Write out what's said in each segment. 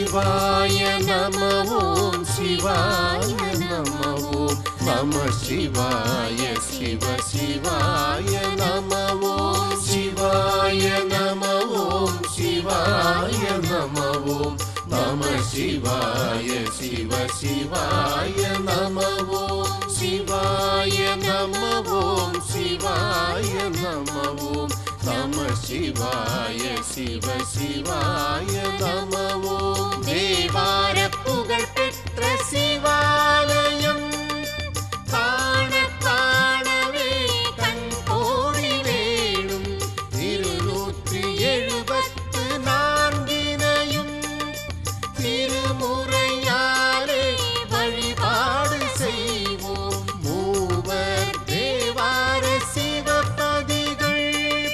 शिवाय नमः ओम शिवाय नमः ओम नमः शिवाय शिव शिवाय नमः ओम शिवाय नमः ओम शिवाय नमः ओम नमः शिवाय शिव शिवाय नमः ओम शिवाय नमः ओम शिवाय नमः ओम नमः शिवाय शिव शिवाय नमः ओम देवार पुगळ पेट्र शिवालयम काण काणवे कण कोडी वेणुम 274 திருமுறையாலே வழிபாடு செய்வோம் மூவர் தேவார சிவபதிகள்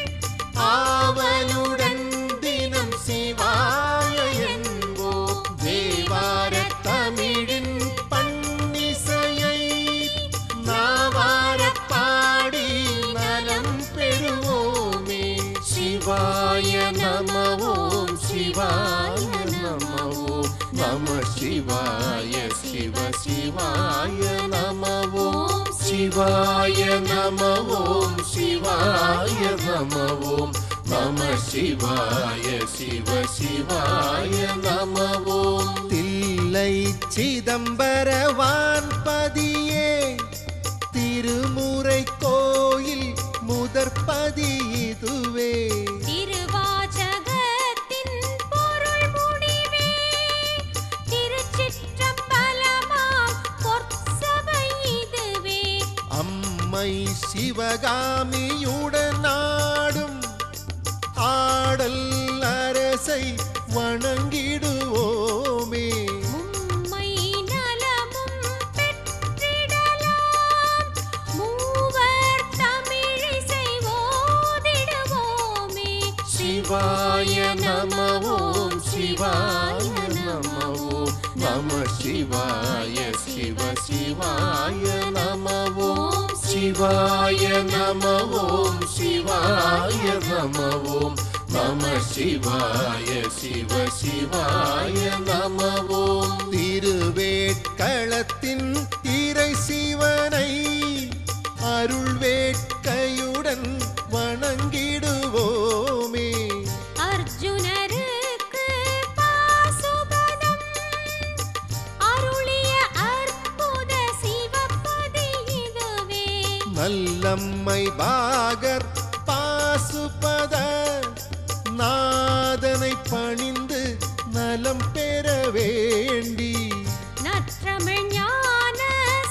ஆவலுடன் தினம் சிவாய என்போம் தேவார தமிழின் பன்னிசையை நாவார பாடி நலம் பெறுவோமே சிவாய நம ஓம் சிவாய நம ஓம் நம சிவாய சிவ சிவாய நம ஓம் சிவாய நம ஓம் சிவாய நம ஓம் நம சிவாய சிவ சிவாய நம ஓம் தில்லை சிதம்பர வான்பதியே திருமுறை கோயில் முதற்பதி இதுவே சிவகாமியுடன் ஆடும் ஆடல் அரசை வணங்கிடுவோமே உம்மை நலமும் பெற்றிடலாம் மூவர் தமிழிசை ஓதிடுவோமே சிவாய நம ஓம் சிவாய நம ஓம் நம சிவாய சிவ சிவாய நம ஓம் शिवाय नमः ओम शिवाय नमः ओम नमः शिवाय शिव शिवाय नमः ओम திருவேட்களத்தின் இறை சிவனை அருள் வேட்கையுடன் வணங்கிடுவோமே அர்ஜுனருக்கு பாசுபதம் அருளிய அற்புத சிவபதி இதுவே நல்லம்மை பாகர் பாசுபத நாதனை பணிந்து நலம் பெற வேண்டி நற்றமிழ் ஞான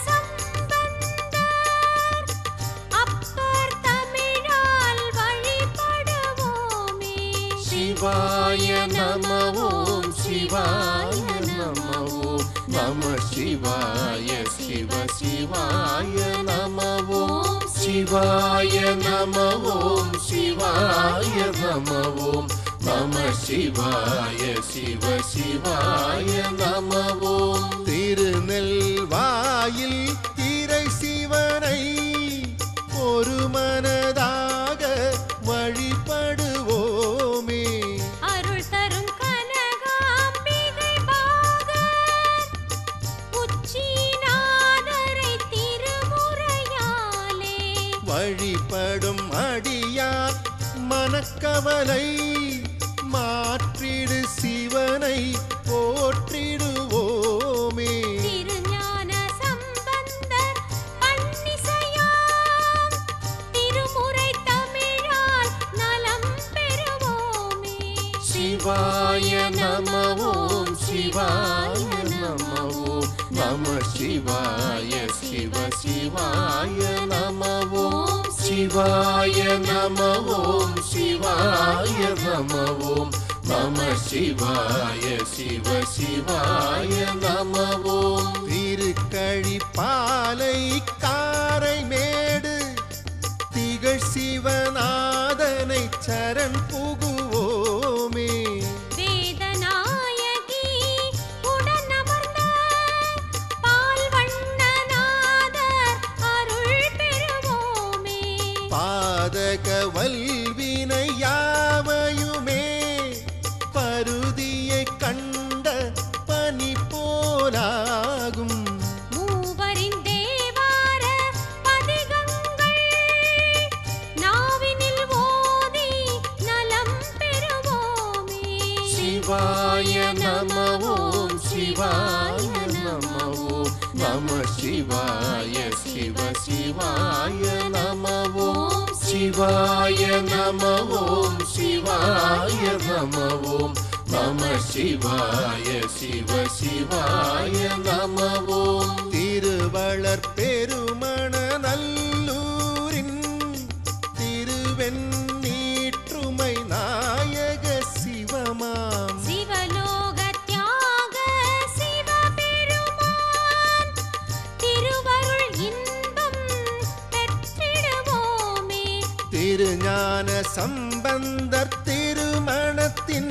சம்பந்தர் அப்பர் தமிழால் வழிபடுவோமே சிவாய நம ஓம் சிவாய நம ஓம் நம சிவாய சிவ சிவாய நம ஓம் சிவாய நம ஓம் சிவாய நம ஓம் நம சிவாய சிவ சிவாய நம ஓம் திருநெல்வாயில் இறை சிவனை ஒரு மனதாக வழிபடுவோமே அருள் தரும் கனகாம்பிகை பாகர் உச்சிநாதரை திருமுறையாலே வழிபடும் அடியார் மனக்கவலை மாற்றிடு சிவனை போற்றிடுவோமே திருஞான சம்பந்தர் பன்னிசையாம் திருமுறை தமிழால் நலம் பெறுவோமே சிவாய நம ஓம் சிவாய நம ஓம் நம சிவாய சிவ சிவாய நம ஓம் சிவாய நம ஓம் சிவாய நம ஓம் நம சிவாய சிவ சிவாய நம ஓம் திருக்கழிப்பாலை காரைமேடு திகழ் சிவநாதனை சரண் புகுவோமே வேதநாயகி உடன் அமர்ந்த பால்வண்ணநாதர் அருள் பெறுவோமே பாதக வல்வினை யாவையுமே பருதியை கண்ட பனி போலாகும். மூவரின் தேவார பதிகங்கள் நாவினில் ஓதி நலம் பெறுவோமே. சிவாய நம ஓம் சிவாய நம ஓம் நம சிவாய சிவ சிவாய நம ஓம் சிவாய நம ஓம் சிவாய நம ஓம் நம சிவாய சிவ சிவாய நம ஓம். திருவளர் பெருமண நல்லூரின் திருவெண்ணீற்றுமை நாயக சிவமாம் சிவலோக தியாக சிவபெருமான் திருவருள் இன்பம் பெற்றிடுவோமே. திருஞான சம்பந்தர் திருமணத்தின்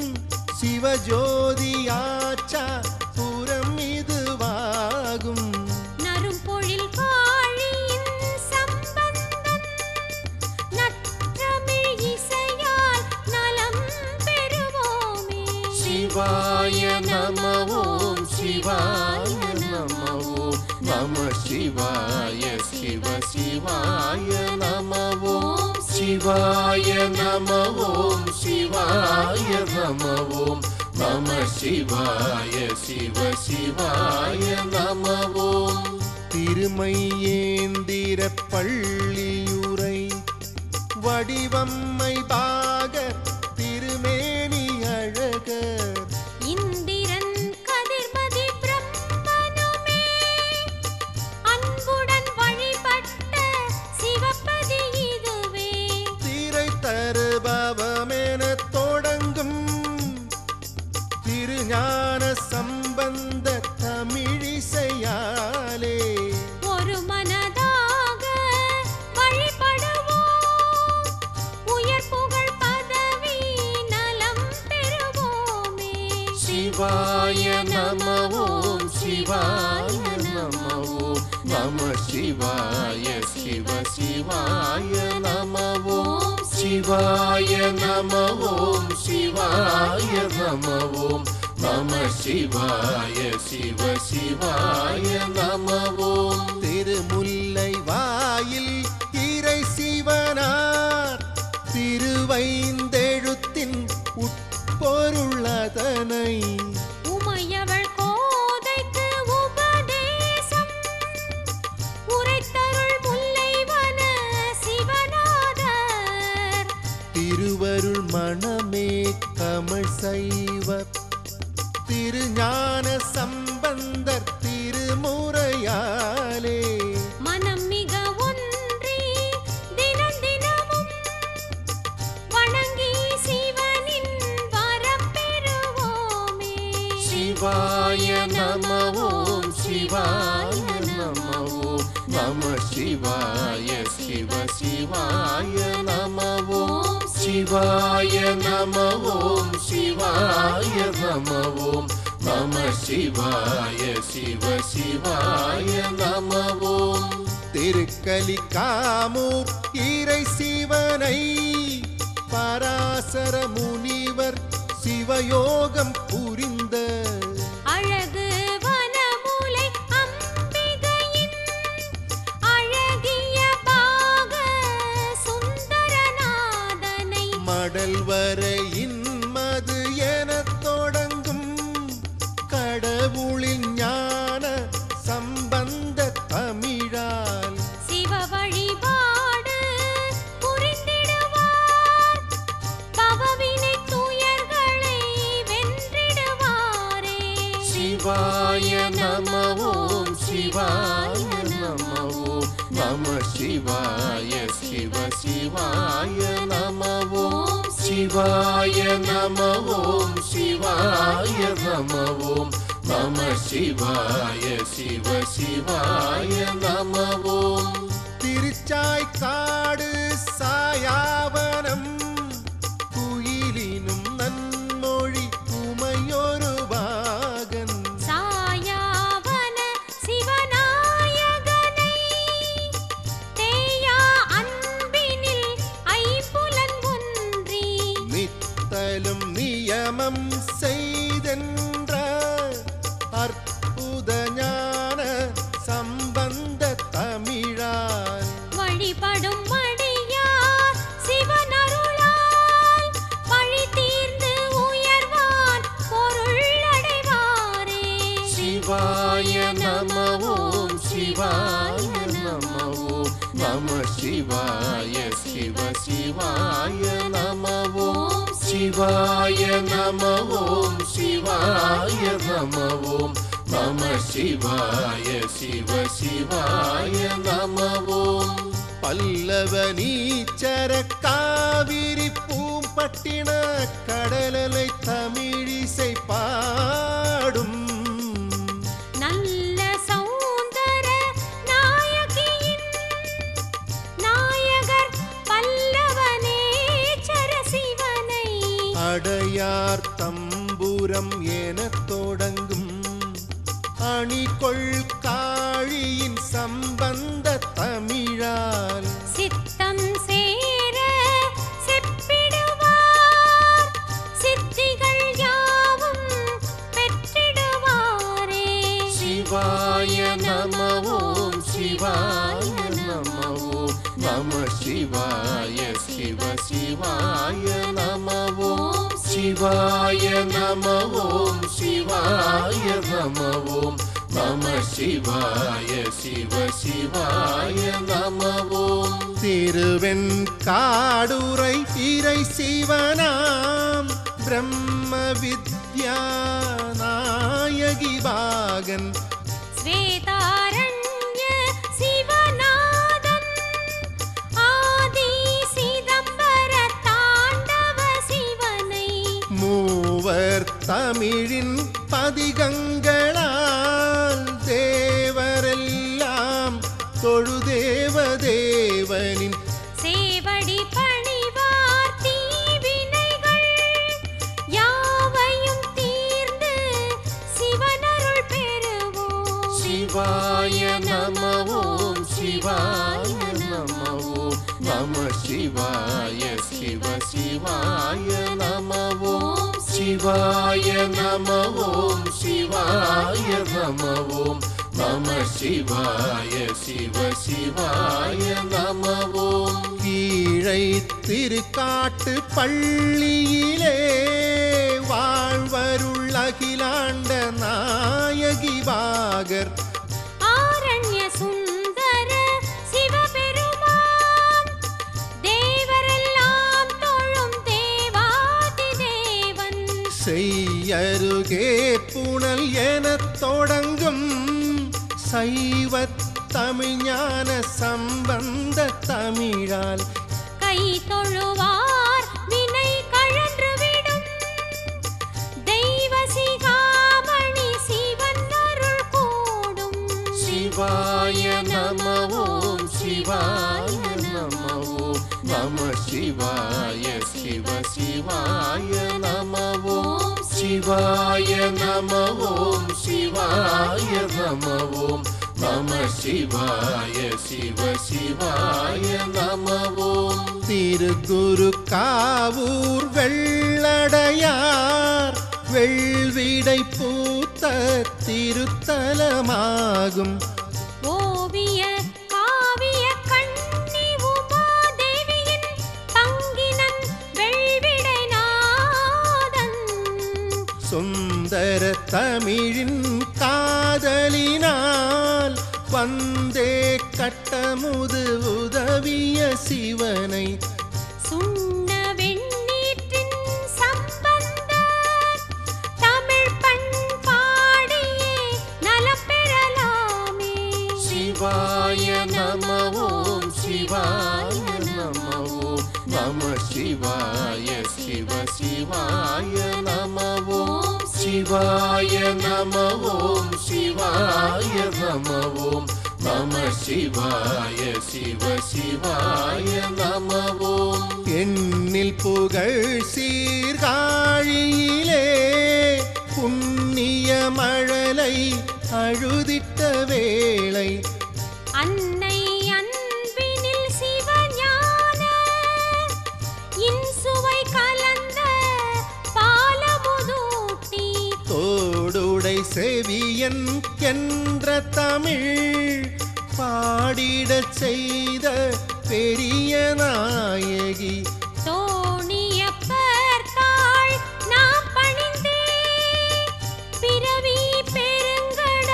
சிவஜோதியாச்சா புறம் இதுவாகும். நறும்பொழில் காழியின் சம்பந்தன் நற்றமிழ் இசையால் நலம் பெறுவோமே. சிவாய நம ஓம் சிவாய நம ஓம் நம சிவாய சிவ சிவாய நம ஓம் சிவாய நம ஓம் சிவாய நம ஓம் நம சிவாய சிவ சிவாய நம ஓம். திருமையேந்திர பள்ளியுரை வடிவம்மை பாகர் திருமேனி அழகர் இந்திரன் கதிர்மதி பிரம்மனுமே அன்புடன் வழிபட்ட சிவப்பதி இதுவே. திரை தருபவமென தொடங்கும் திருஞான சம்பந்த தமிழிசையாலே ஒரு மனதாக வழிபடுவோம். உயர் புகழ் பதவி நலம் பெறுவோமே. சிவாய நம ஓம் சிவாய நம ஓம் நம சிவாய சிவ சிவாய நம ஓம் சிவாய நம ஓம் சிவாய நம ஓம் நம சிவாய சிவ சிவாய நம ஓம். திருமுல்லை வாயில் இறை சிவனார் திருவைந்தெழுத்தின் உட்பொருளதனை உமையவள் கோதைக்கு உபதேசம் உரைத்தருள் முல்லைவன சிவநாதர். திருவருள் மணமே கமழ் சைவ திருஞான சம்பந்தர் திருமுறையாலே மனம் மிக ஒன்றி தினம் தினமும் வணங்கி சிவனின் வரம் பெறுவோமே. சிவாய நம ஓம் சிவாய நம ஓம் நம சிவாய சிவ சிவாய நம ஓம் சிவாய நம ஓம் சிவாய நம ஓம் நம சிவாய சிவ சிவாய நம ஓம். திருக்கலிக்காமூர் இறை சிவனை பராசர முனிவர் சிவயோகம் புரிந்த அழகு வனமூலை அம்பிகையின் அழகிய பாக சுந்தரநாதனை மடல் வரையின் மது எனத் தொடங்கும் கடவுளின் ஞான சம்பந்த தமிழால் சிவ வழிபாடு புரிந்திடுவார். பவவினை துயர்களை வென்றிடுவாரே. சிவாய நம ஓம் சிவாய நம ஓம் நம சிவாய சிவ சிவாய நம ஓம் சிவாய நம ஓம் சிவாய நம ஓம் நம சிவாய சிவ சிவாய நம ஓம். திருச்சாய்க்காடு சாயாவனம் குயிலினும் நன்மொழி உமையொரு பாகன் சாயாவன சிவநாயகனை தேயா அன்பினில் ஐம்புலன் ஒன்றி நித்தலும் நியமம் செய்தென்ற சிவாய நம ஓம் சிவாய நம ஓம் நம சிவாய சிவ சிவாய நம ஓம் சிவாய நம ஓம் சிவாய நம ஓம் நம சிவாய சிவ சிவாய நம ஓம் பல்லவ நீச்சர காவிரி பூம்பட்டின கடலலை தமிழிசை பாடும் நல்ல சௌந்தர நாயகியின் நாயகர் பல்லவனேச்சர சிவனை அடையார் தம்புரம் எனத் தொடங்கும் அணிகொள் காழியின் சம்பந்த தமிழால் சித்தம் சேர செப்பிடுவார் சித்திகள் யாவும் பெற்றிடுவாரே சிவாய நம ஓம் சிவாய நம ஓம் நம சிவாய சிவ சிவாய நம ஓம் சிவாய நம ஓம் சிவாய நம ஓம் நம சிவாய சிவ சிவாய நம ஓம் திருவெண்காடுரை இறை சிவனாம் பிரம்ம வித்யா நாயகி பாகன் ஸ்வேதாரண்ய சிவநாதன் ஆதி சிதம்பர தாண்டவ சிவனை மூவர் தமிழின் பதிகங்களால் தேவரெல்லாம் தொழுதேவ தேவனின் சேவடி பணிவார் தீவினைகள் யாவையும் தீர்ந்து சிவனருள் பெறுவோம் சிவாய நம ஓம் சிவாய நம ஓம் நம சிவாய சிவ சிவாய நம ஓம் சிவாய நம ஓம் சிவாய நம ஓம் நம சிவாய சிவ சிவாய நம ஓம் கீழை திருக்காட்டு பள்ளியிலே வாழ்வருள் அகிலாண்ட நாயகி பாகர் ஆரண்ய சுந்தர சிவபெருமான் தேவரெல்லாம் தொழும் தேவாதி தேவன் செய்யருகே புனல் எனத் தொடங்கும் சைவ தமிழ்ஞான சம்பந்த தமிழால் கை தொழுவார் வினை கழன்றுவிடும் தெய்வ சிகாமணி சிவன் அருள் கூடும் சிவாய நம ஓம் சிவாய நம ஓம் நம சிவாய சிவ சிவாய நம ஓம் சிவாய நம ஓம் சிவாய நம ஓம் நம சிவாய சிவ சிவாய நம ஓம் திருக்குரு காவூர் வெள்ளடையார் வெள்விடை பூத்த திருத்தலமாகும் ஓவிய காவிய கண்ணி உமாதேவியின் பங்கினன் வெள்விடை நாதன் சுந்தர தமிழின் காதலினால் வந்தே கட்டமுது உதவிய சிவனை சுண்ண வெண்ணீற்றின் சம்பந்த தமிழ் பண்பாடியே நலம் பெறலாமே சிவாய நம ஓம் சிவாய நம ஓம் நம சிவாய சிவ சிவாய நம ஓம் சிவாய நம ஓம் சிவாய நம ஓம் நம சிவாய சிவ சிவாய நம ஓம் எண்ணில் புகழ் சீர்காழியிலே புண்ணிய மழலை அழுதிட்ட வேளை அன்னை அன்பினில் சிவஞான இன்சுவை கலந்த பாலமுதூட்டி தோடுடை செவியன் என்ற தமிழ் பாடிடச் செய்த பெரிய நாயகி தோணியப்பர் தாள் நாம் பணிந்தே பிறவி பெருங்கடல்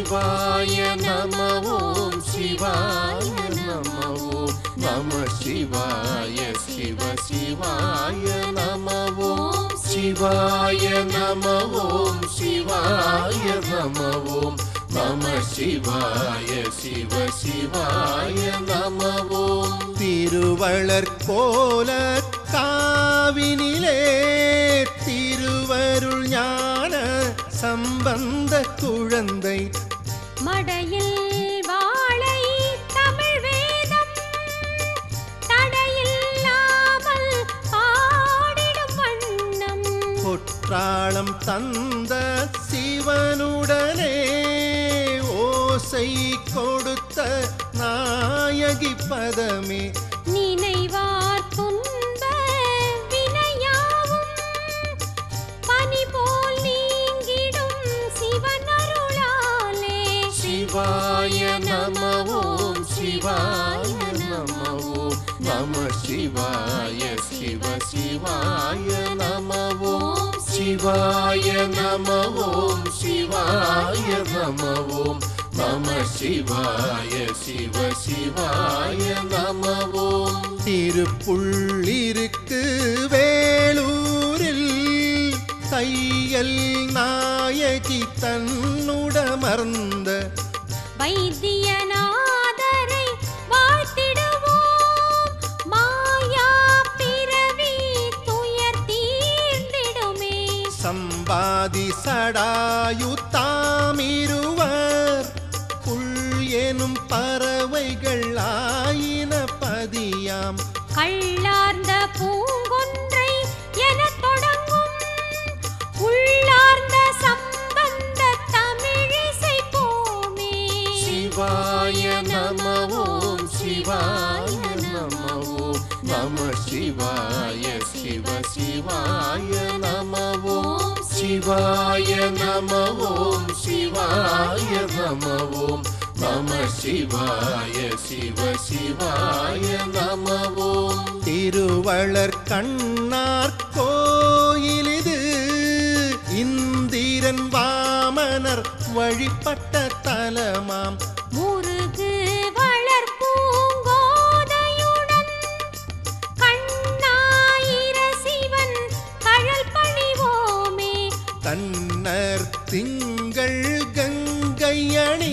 சிவாய நம ஓம் சிவாய நம ஓம் நம சிவாய சிவ சிவாய நம ஓம் சிவாய நம ஓம் சிவாய நம ஓம் நம சிவாய சிவ சிவாய நம ஓம் திருவளர் கோல காவினிலே திருவருள் ஞான சம்பந்த குழந்தை மடையில் வாழை தமிழ் வேதம் தடையில்லாமல் பாடிடும் வண்ணம் பொற்றாளம் தந்த சிவனுடனே ஓசை கொடுத்த நாயகி பதமே நினைவார் துன்ப வினையாவும் பனி போல் நீங்கிடும் சிவனருளாலே சிவாய நம ஓம் சிவாய நம ஓம் நம சிவாய சிவ சிவாய நம ஓம் சிவாய நம ஓம் சிவாய நம ஓம் நம சிவாய சிவ சிவாய நம ஓம் திருப்புள்ளிருக்கு வேலூரில் தையல் நாயகி தன்னுடமர்ந்த வைத்தியநாதரை வாழ்த்திடுவோம் மாயா பிறவி துயர் தீர்ந்திடுமே சம்பாதி சடாயு தாமிருவர் புல் எனும் பறவைகள் ஆயின பதியாம் கள்ளார்ந்த பூங்கொன்றை எனத் தொடங்கும் உள்ளார்ந்த சம்பந்த தமிழிசை போமே சிவாய நம ஓம் சிவாய நம ஓம் நம சிவாய சிவ சிவாய நம ஓம் சிவாய நம ஓம் சிவாய நம ஓம் நம சிவாய சிவ சிவாய நம ஓம் திருவளர் கண்ணார் கோயிலிது இந்திரன் வாமனர் வழிபட்ட தலமாம் முருகு வளர் பூங்கோதையுடன் கண்ணாயிர சிவன் கழல் பணிவோமே தன்னர் திங்கள் கங்கையணி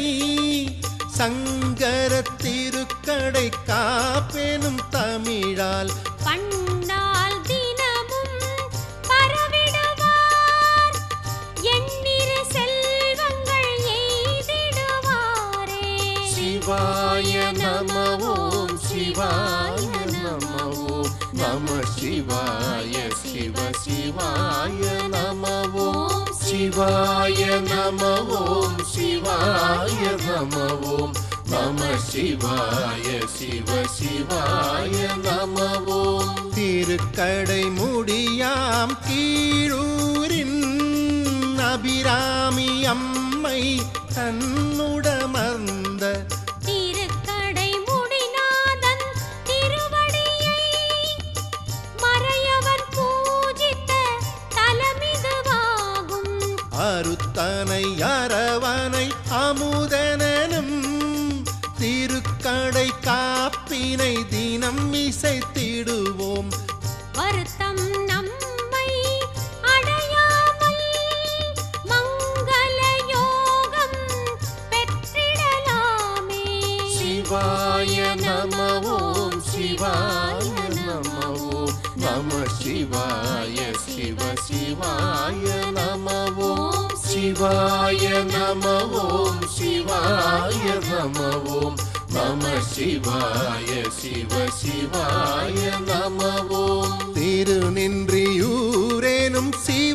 சங்கர திருக்கடை காப்பெனும் தமிழால் பண்ணால் தினமும் பரவிடுவார் எண்ணிரு செல்வங்கள் எய்திடுவாரே சிவாய நம ஓம் சிவாய நம ஓம் நம சிவாய சிவ சிவாய நம ஓம் சிவாய நம ஓம் சிவாய நம ஓம் நம சிவாய சிவ சிவாய நம ஓம் திருக்கடை முடியாம் கீழூரின் அபிராமி அம்மை தன்னுடமர்ந்த திருக்கடை முடிநாதன் திருவடியை மறையவர் பூஜித்த தலமிதுவாகும் அருத்தனை அரவனை அமுதனும் திருக்கடை காப்பினை தினம் இசைத்திடுவோம் வருத்தம் நம்மை அடையாமல் மங்கள யோகம் பெற்றிடலாமே சிவாய நம ஓம் சிவாய நம ஓம் நம சிவாய சிவ சிவாய நம ஓம் சிவாய நம ஓம் சிவாய நம ஓம் நம சிவாய சிவ சிவாய நம ஓம் திருநின்றியூரேனும்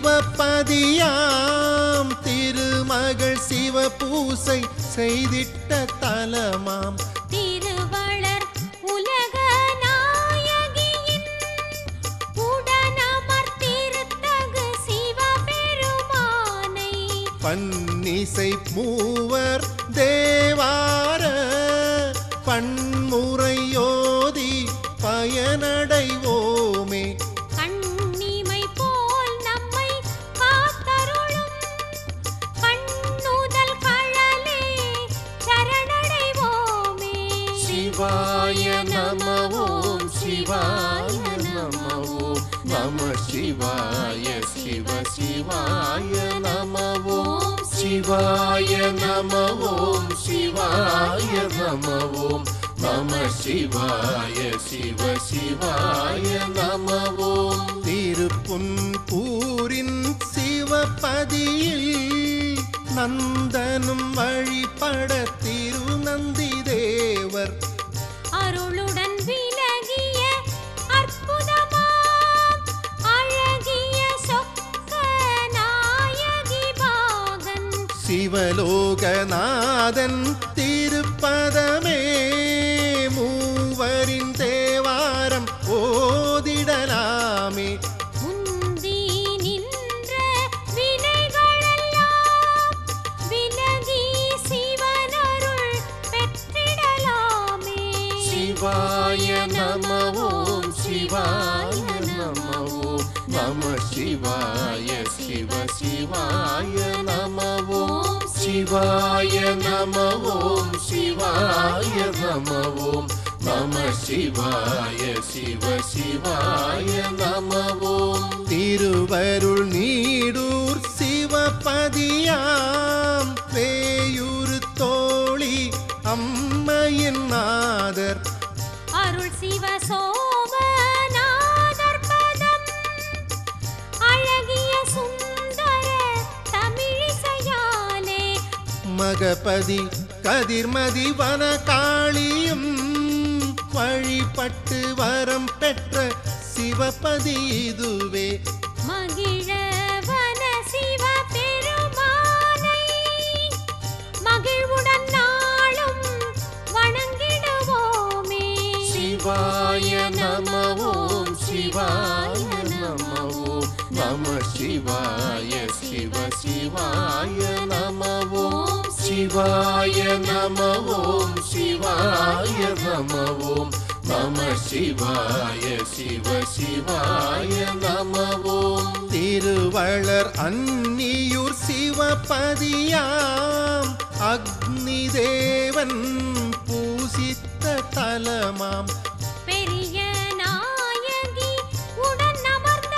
சிவபதியாம் திருமகள் சிவபூசை செய்திட்ட தலமாம் திருவளர் உலக நாயகியின் உடனமர்த்திருத்தகு சிவபெருமானை பன்னிசை மூவர் தேவார பன்முறையோதி பயனடைவோமே கண்ணிமை போல் நம்மை காத்தருளும் கண்ணுதல் கழலே சிவாய சிவ சிவாய நம ஓம் சிவாய நம ஓம் சிவாய நம ஓம் நம சிவாய சிவ சிவாய நம ஓம் திருப்புன்பூரின் சிவபதியில் நந்தனும் வழிபட திருநந்தி தேவர் அருளுடன் விலகிய அற்புதமாம் அழகிய சொக்க நாயகி பாகன் சிவலோகநாதன் திருப்பதமே மூவரின் தேவாரம் ஓதிடலாமே முந்தி நின்ற வினைகளெல்லாம் விலகி சிவனருள் பெற்றிடலாமே சிவாய நம ஓம் சிவாய நம ஓம் நம சிவாய சிவ சிவாய நம ஓம் சிவாய நம ஓம் சிவாய நம ஓம் நம சிவாய சிவ சிவாய நம ஓம் திருவருள் நீடூர் சிவபதியாம் வேயூர் தோழி அம்மையின் நாதர் அருள் சிவ சோமநாதர் பதம் அழகிய சுந்தர தமிழிசையாலே மகபதி கதிர்மதி வனகாளியும் வழிபட்டு வரம் பெற்ற சிவபதி இதுவே மகிழவன சிவ பெருமானை மகிழ்வுடன் நாளும் வணங்கிடுவோமே சிவாய நம ஓம் சிவாய நம ஓம் நம சிவாய சிவ சிவாய நம ஓம் சிவாய நம ஓம் சிவாய நம ஓம் நம சிவாய சிவ சிவாய நம ஓம் திருவளர் அந்நியூர் சிவபதியாம் அக்னி தேவன் பூசித்த தலமாம் பெரிய நாயகி உடன் அமர்ந்த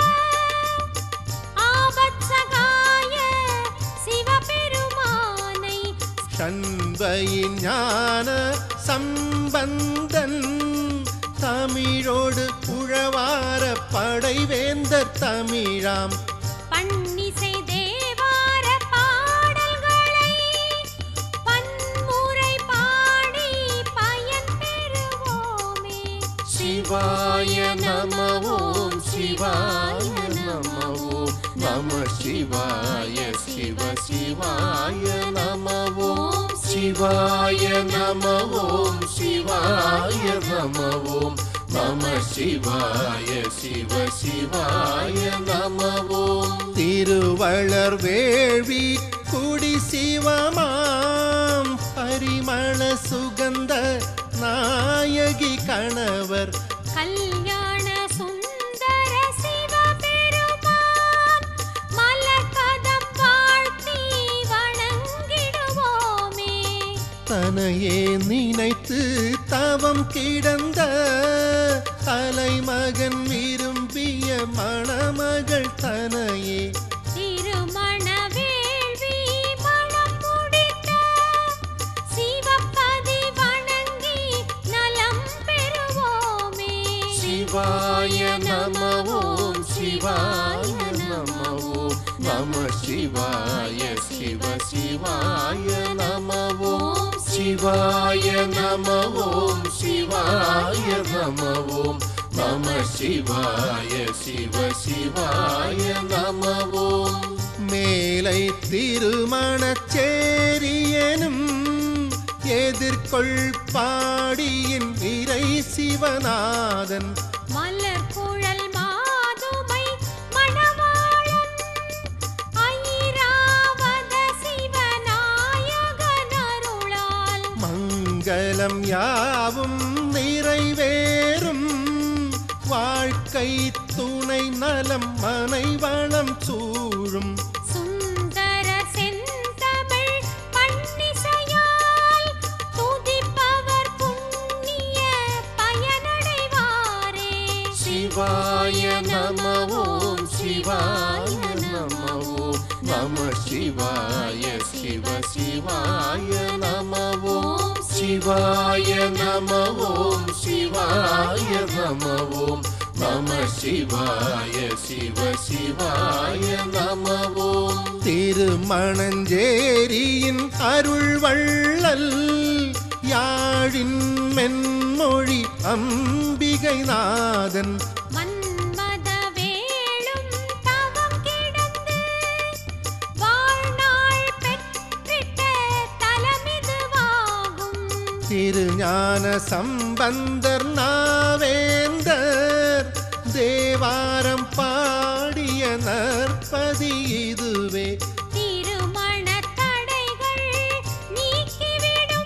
ஆபத் சகாய சிவபெருமானை சண்பையின் ஞான சம்பந்தன் தமிழோடு உழவார படைவேந்தர் தமிழாம் பன்னிசை தேவார பாடல்களை பன்முறை பாடி பயன் பெறுவோமே சிவாய நம ஓம் சிவாய நம ஓம் நம சிவாய சிவ சிவாய நம ஓம் சிவாய நம ஓம் சிவாய நம ஓம் நம சிவாய சிவ சிவாய நம ஓம் திருவளர் வேள்வி குடி சிவமாம் பரிமள சுகந்த நாயகி கணவர் கல்யாண சுந்தர சிவபெருமான் மலர்பதம் வாழ்த்தி வணங்கிடுவோமே தனையே நினைத்து தவம் கிடந்த தலைமகன் விரும்பிய மணமகள் தனையே திருமண வேள்வி மணம் முடித்த சிவபதி வணங்கி நலம் பெறுவோமே சிவாய நம ஓம் சிவாய நம ஓம் நம சிவாய சிவ சிவாய நம ஓம் சிவாய நம ஓம் சிவாய நம ஓம் நம சிவாய சிவ சிவாய நம ஓம் மேலை திருமணச்சேரியனும் எதிர்கொள் பாடியின் விரை சிவநாதன் மலர் குழல் மாதுமை மணவாளன் ஐராவத சிவநாயகன் அருளால் மங்களம் யாவும் நிறைவேறும் வாழ்க்கை துணை நலம் மனை வளம் சூழும் சுந்தர செந்தமிழ் பன்னிசையால் துதிப்பவர் புண்ணிய பயனடைவாரே சிவாய நம ஓம் நம சிவாய சிவ சிவாய நம ஓம் சிவாய நம ஓம் சிவாய நம ஓம் நம சிவாய சிவ சிவாய நம ஓம் திருமணஞ்சேரியின் அருள் வள்ளல் யாழின் மென்மொழி அம்பிகை நாதன் மன்மத வேளும் தவம் கிடந்து வாழ்நாள் பெற்றிட்ட தலமிதுவாகும். திருஞான சம்பந்தர் நாவேந்தர் தேவாரம் பாடிய நற்பதி இதுவே. திருமண தடைகள் நீக்கிவிடும்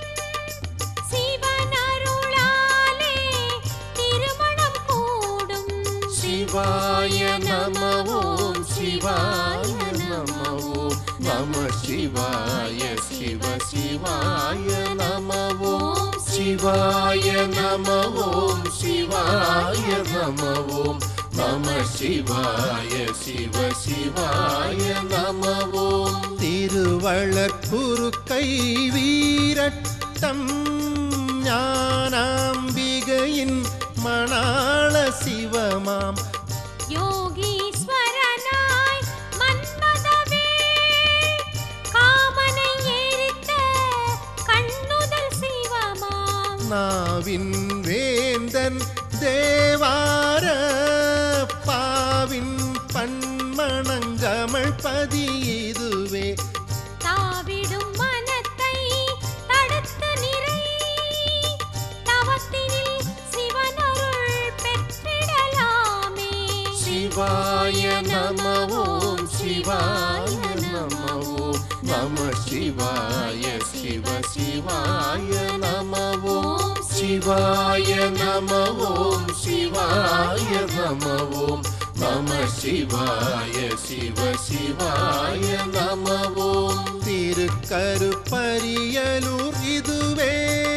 சிவனருளாலே திருமணம் கூடும். சிவாய நம ஓம் சிவாய நம ஓம் நம சிவாய சிவ சிவாய நம ஓம் சிவாய நம ஓம் சிவாய நம ஓம் நம சிவாய சிவ சிவாய நம ஓம் திருவளர்குருக்கை வீரட்டம் ஞானாம்பிகையின் மணாள சிவமாம் யோகீஸ்வரனாய் மன்மதவேள் காமனை எரித்த கண்ணுதல் சிவமாம். நாவின் வேந்தன் தேவார பாவின் பன்மணங்கமழ் பதி இதுவே. தாவிடும் மனத்தை தடுத்து நிறை தவத்தினில் சிவனருள் பெற்றிடலாமே. சிவாய நம ஓம் சிவாய நம ஓம் நம சிவாய சிவ சிவாய நம ஓம் சிவாய நம ஓம் சிவாய நம ஓம் நம சிவாய சிவ சிவாய நம ஓம் திருக்கருப்பரியலூர் இதுவே.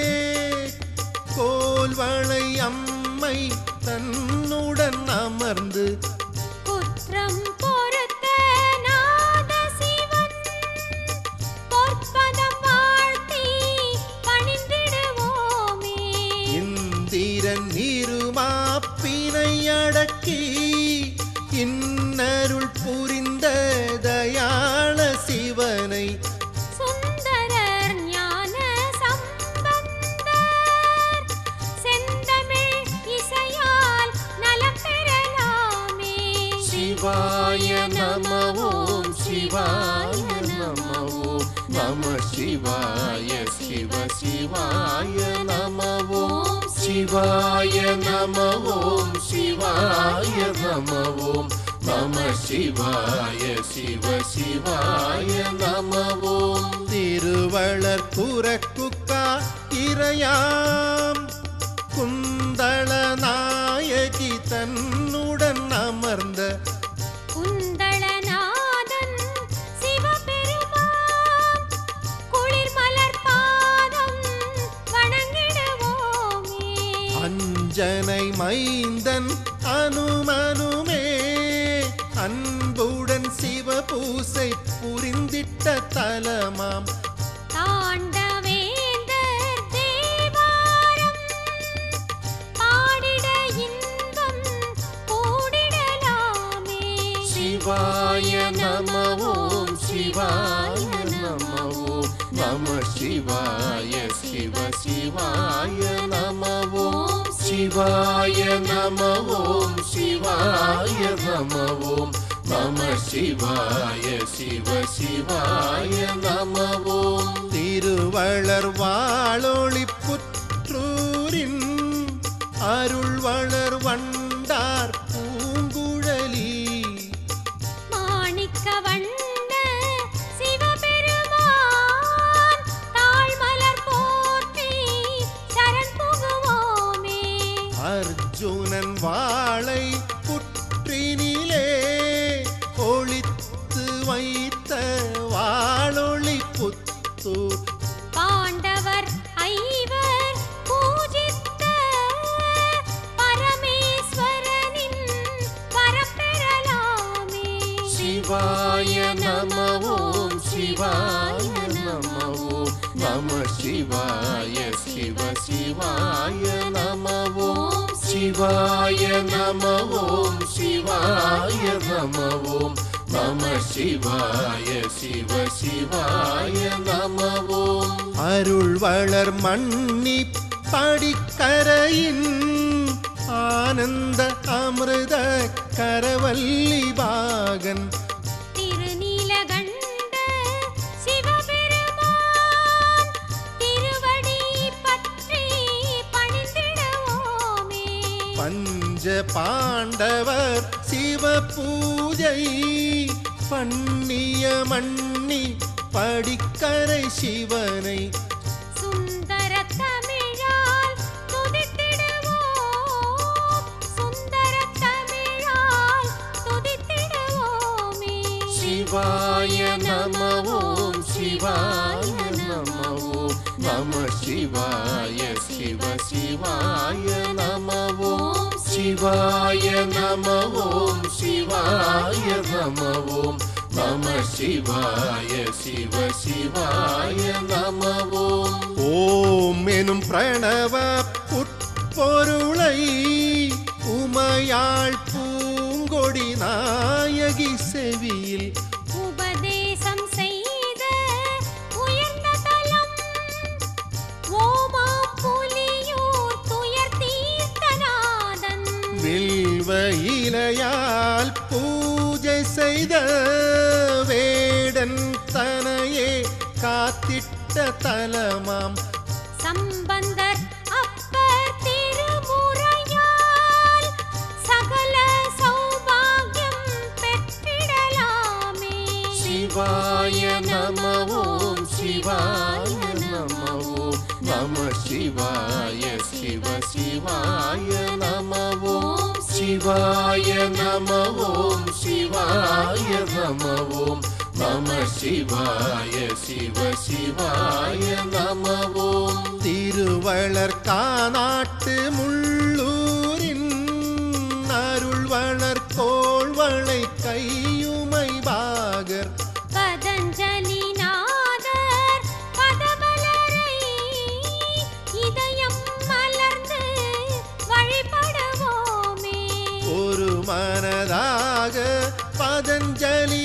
கோல்வளை அம்மை தன்னுடன் அமர்ந்து குற்றம் பொறுத்த நாத சிவன் பொற்பதம் வாழ்த்தி பணிந்திடுவோமே. இந்திரன் இருமாப்பினை அடக்கி இன்னருள் புரிந்த தயாள சிவனை சுந்தரர் ஞான சம்பந்தர் செந்தமிழ் இசையால் நலம் பெறலாமே. சிவாய நம ஓம் சிவாய நம ஓம் நம சிவாய சிவ சிவாய நம ஓம் சிவாய நம ஓம் சிவாய நம ஓம் நம சிவாய சிவ சிவாய நம ஓம் திருவளர்குரக்குக்கா இறையாம் குந்தள நாயகி தன்னுடன் அமர்ந்த குந்தளநாதன் சிவபெருமான் குளிர்மலர் பாதம் வணங்கிடுவோமே. அஞ்சனை மைந்தன் அனுமனுமே அன்புடன் சிவபூசை புரிந்திட்ட தலமாம் தாண்டவேந்தர் தேவாரம் பாடிட இன்பம் கூடிடலாமே. சிவாய நம ஓம் சிவாய நம ஓம் நம சிவாய சிவ சிவாய நம ஓம் சிவாய நம ஓம் சிவாய நம ஓம் நம சிவாய சிவ சிவாய நம ஓம் திருவளர் வாழொளி புற்றூரின் அருள் வளர் வண்டார் பூங்குழலி மாணிக்க வண்ண சிவபெருமான் தாழ்மலர் போற்றி சரண் புகுவோமே. அர்ஜுனன் வாளை புற்றினிலே ஒளித்து வைத்த வாழொளி புத்தூர் பாண்டவர் ஐவர் பூஜித்த பரமேஸ்வரனின் வரப்பெறலாமே. சிவாய நம சிவாய நம ஓம் சிவாய நம ஓம் நம சிவாய சிவ சிவாய நம ஓம் அருள் வளர் மன்னி படிக்கரையின் ஆனந்த அமிர்த கரவல்லி பாகன் திருநீலகண்ட சிவபெருமான் திருவடி பற்றி பணிந்திடுவோமே பஞ்ச பாண்டவர் சிவ பூஜை பண்ணிய மண்ணி படிக்கரை சிவனை சுந்தர தமிழால் துதித்திடுவோம் சுந்தர தமிழால் துதித்திடுவோமே சிவாய நம ஓம் சிவாய நம ஓம் நம சிவாய சிவ சிவாய நம ஓம் சிவாய நம ஓம் சிவாய நம ஓம் நம சிவாய சிவ சிவாய நம ஓம் ஓம் எனும் பிரணவ உட்பொருளை உமையாள் பூங்கொடி நாயகி செவியில் உபதேசம் செய்த உயர்ந்த தலம் ஓமாம்புலியூர் துயர் தீர்த்தநாதன் வில்வ இலையால் பூஜை செய்த வேடன் தனையே காத்திட்ட தலமாம் சம்பந்தர் அப்பர் திருமுறையால் சகல சௌபாகியம் பெற்றிடலாமே சிவாய நம ஓம் சிவாய நம ஓம் நம சிவாய சிவ சிவாய நம ஓம் சிவாய நம ஓம் சிவாய நம ஓம் நம சிவாய சிவ சிவாய நம ஓம் திருவளர் காநாட்டு முள்ளூரின் அருள் வளர் கோள்வளை கையுமை பாகர் பதஞ்சலி நாதர் பதமலரை இதயம் மலர்ந்து வழிபடுவோமே ஒரு மனதாக பதஞ்சலி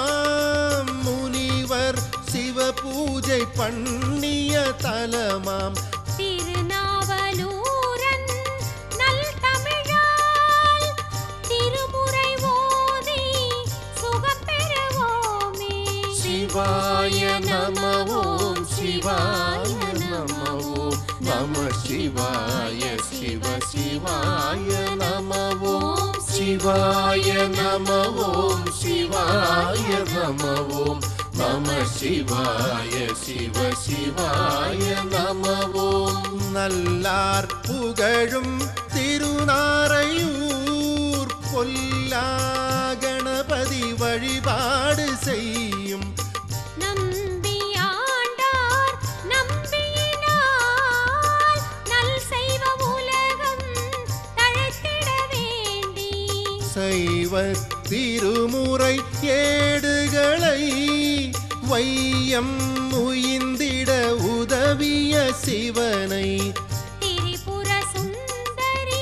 முனிவர் சிவ பூஜை பண்ணிய தலமாம் திருநாவலூரன் நல் தமிழால் திருமுறை ஓதி சுகம் பெறுவோமே சிவாய நம ஓம் சிவாய நம ஓம் நம சிவாய சிவ சிவாய நம ஓம் சிவாய நம ஓம் சிவாய நம ஓம் நம சிவாய சிவ சிவாய நம ஓம் நல்லார் புகழும் திருநாரையூர் பொல்லா கணபதி வழிபாடு செய்யும் நம்பி ஆண்டார் நம்பியினால் நல் செய்வ உலகம் தழைத்திட வேண்டி சைவ திருமுறை ஏடுகளை வையம் உயிந்திட உதவிய சிவனை திரிபுர சுந்தரி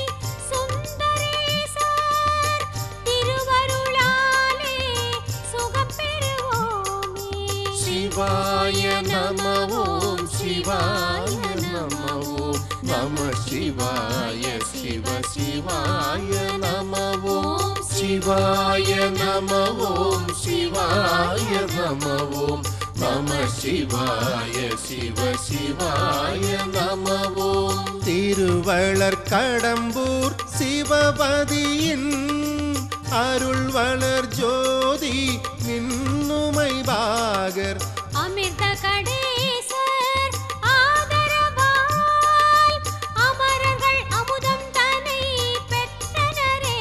சுந்தரேசர் திருவருளாலே சுகம் பெறுவோமே சிவாய நம ஓம் சிவாய நம ஓம் நம சிவாய சிவ சிவாய நம ஓம் சிவாய நம ஓம் சிவாய நம ஓம் நம சிவாய சிவ சிவாய நம ஓம் திருவளர் கடம்பூர் சிவபதியின் அருள் வளர் ஜோதி மின்னுமை பாகர் அமிர்த கடேசர் ஆதரவால் அமரர்கள் அமுதம் தன்னை பெற்றனரே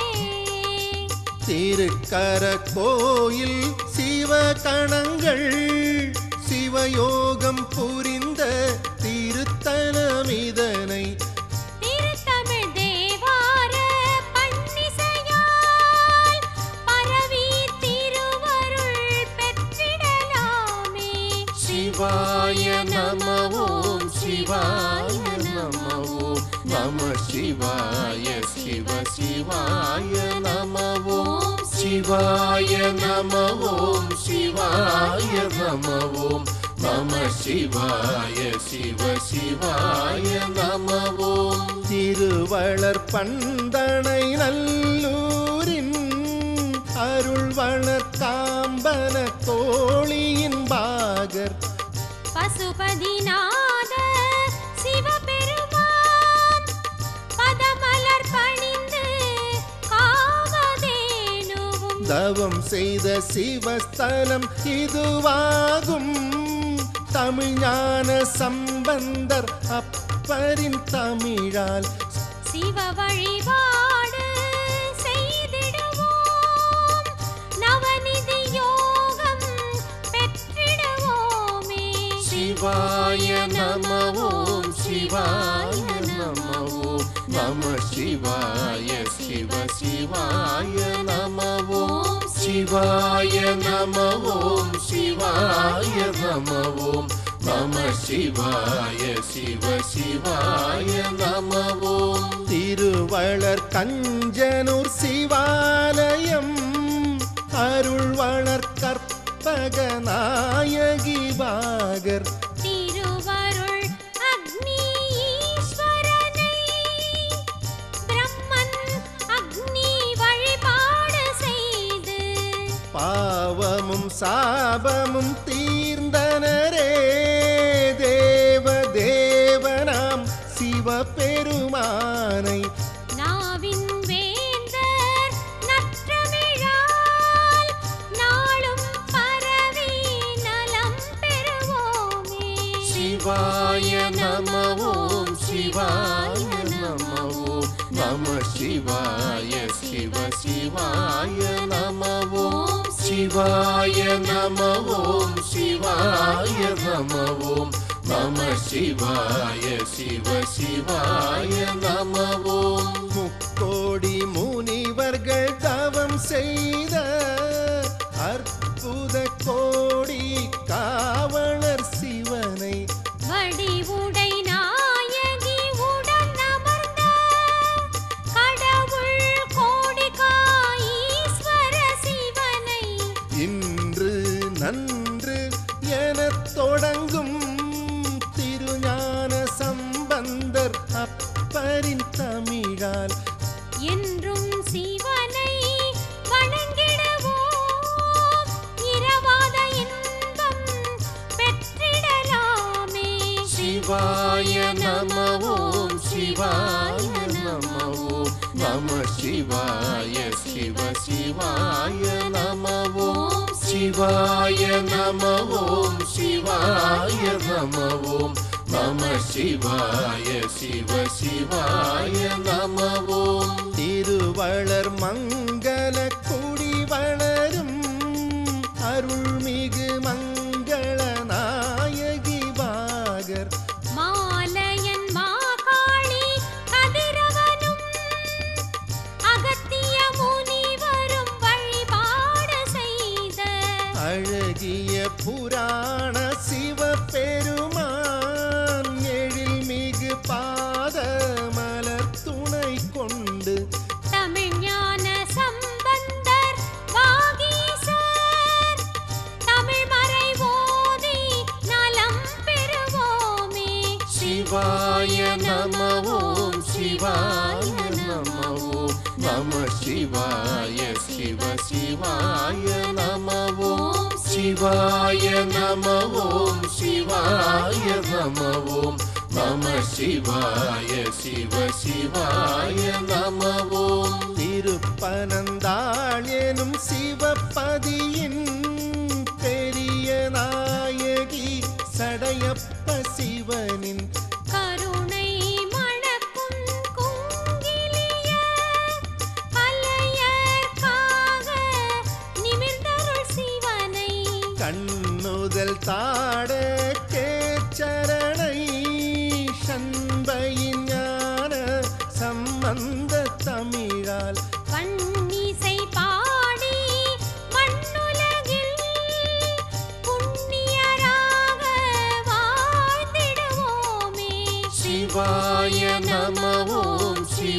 திருக்கர கோயில் சிவகணங்கள் சிவயோகம் புரிந்த திருத்தலமிதனை திருத்தமிழ் தேவார பன்னிசையால் பரவி திருவருள் பெற்றிடலாமே சிவாய நம ஓம் சிவாய நம ஓம் நம நம சிவாய சிவ சிவாய நம ஓம் சிவாய நம ஓம் சிவாய நம ஓம் நம சிவாய சிவ சிவாய நம ஓம் திருவளர் பந்தனை நல்லூரின் அருள் வளர் காம்பன தோழியின் பாகர் பசுபதிநாத சிவபெருமான் பதமலர் பணிந்து காமதேனுவும் தவம் செய்த சிவஸ்தலம் இதுவாகும் தமிழ் ஞான சம்பந்தர் அப்பரின் தமிழால் சிவ வழிபாடு செய்திடுவோம் நவநிதி யோகம் பெற்றிடுவோமே சிவாய நம ஓம் சிவாய நம ஓம் நம சிவாய சிவ சிவாய நம ஓம் சிவாய நம ஓம் சிவாய நம ஓம் நம சிவாய சிவ சிவாய நம ஓம் திருவளர் கஞ்சனூர் சிவாலயம் அருள் வளர் கற்பக நாயகி பாகர் திருவருள் அக்னி ஈஸ்வரனை பிரம்மன் அக்னி வழிபாடு செய்து பாவமும் சாபமும் தீர்ந்தனரே தேவ தேவனாம் சிவபெருமானை நாவின் வேந்தர் நற்றமிழால் நாளும் பரவி நலம் பெறுவோமே சிவாய நம ஓம் சிவாய நம ஓம் நம சிவாய சிவ சிவாய நம ஓம் சிவாய நம ஓம் சிவாய நம ஓம் நம சிவாய சிவ சிவாய நம ஓம் முக்கோடி முனிவர்கள் தவம் செய்த அற்புத கோடி காவலர் சிவனை வடிவுடை நாயகி உடன் அமர்ந்த கடவுள் கோடிகாஈஸ்வர சிவனை இன்று நன்று எனத் தொடங்கும் திருஞான சம்பந்தர் அப்பரின் தமிழால் என்றும் சிவனை வணங்கிடுவோம் இரவாத இன்பம் பெற்றிடலாமே சிவாய நம ஓம் சிவாய நம ஓம் நம சிவாய சிவ சிவாய நம ஓம் சிவாய நம ஓம் சிவாய நம ஓம் நம சிவாய சிவ சிவாய நம ஓம் திருவளர் மங்கள குடி வளரும் அருள்மிகு மங்கள நாயகி பாகர் மாலையன் மாகாளி கதிரவனும் அகத்திய முனிவரும் வழிபாடு செய்த அழகிய புராண சிவபெருமான் எழில்மிகு பாத மலர் துணை கொண்டு தமிழ் ஞான சம்பந்தர் வாகீசர் தமிழ் மறை ஓதி நலம் பெறுவோமே சிவாய நம ஓம் சிவாய நம ஓம் நம சிவாய சிவ சிவாய நம ஓம் சிவாய நம ஓம் சிவாய நம ஓம் நம சிவாய சிவ சிவாய நம ஓம் திருப்பனந்தாள் எனும் சிவபதியின் பெரிய நாயகி சடையப்ப சிவனின் கருணை மணக்கும் குங்கிலிய கலையர்க்காக நிமிர்ந்தருள் சிவனை கண்ணுதல் தாட கேச்சரணை சண்பையின் ஞான சம்பந்த தமிழால் பன்னிசை பாடி மண்ணுலகில் புண்ணியராக வாழ்ந்திடுவோமே சிவாய நம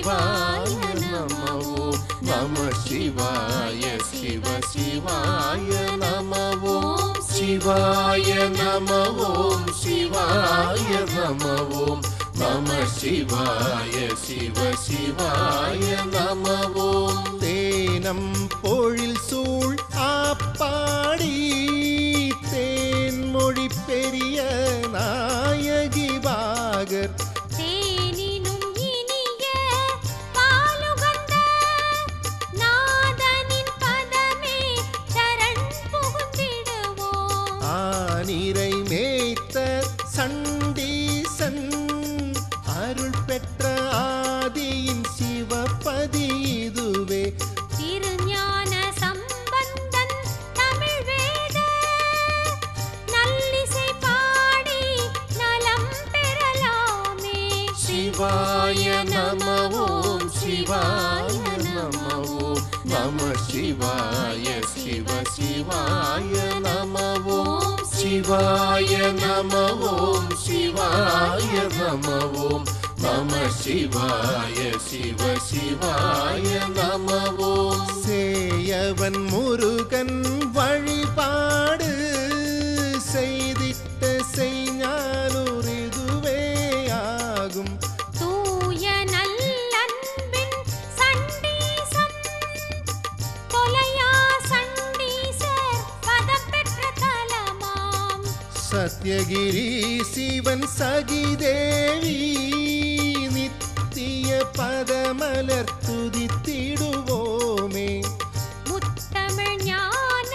சிவாய நம ஓம் நம சிவாய சிவ சிவாய நம ஓம் சிவாய நம ஓம் சிவாய நம ஓம் நம சிவாய சிவ சிவாய நம ஓம் தேனம் பொழில் சூழ் ஆப்பாடி தேன்மொழி பெரிய நாயகி பாகர் தேனினும் இனிய பாலுகந்த நாதனின் பதமே சரண் புகுந்திடுவோம். ஆனிரை மேய்த்த சண்டீசன் அருள் பெற்ற ஆதியின் சிவபதி இதுவே திருஞான சம்பந்தன் தமிழ் வேத நல்லிசை பாடி நலம் பெறலாமே. சிவாய நம ஓம் சிவாய நம ஓம் நம சிவாய சிவ சிவாய நம ஓம் சிவாய நம ஓம் சிவாய நம ஓம் நம சிவாய சிவ சிவாய நம ஓம் சேயவன் முருகன் வழிபாடு செய்திட்ட செய்ஞானூர் இதுவே ஆகும் தூய நல்லன்பின் சண்டீசம் தொலையா சண்டீசர் பதப்பெற்ற தலமாம். சத்யகிரி சிவன் சகிதேவி நித்திய பதமலர் துதித்திடுவோமே முத்தமிழ் ஞான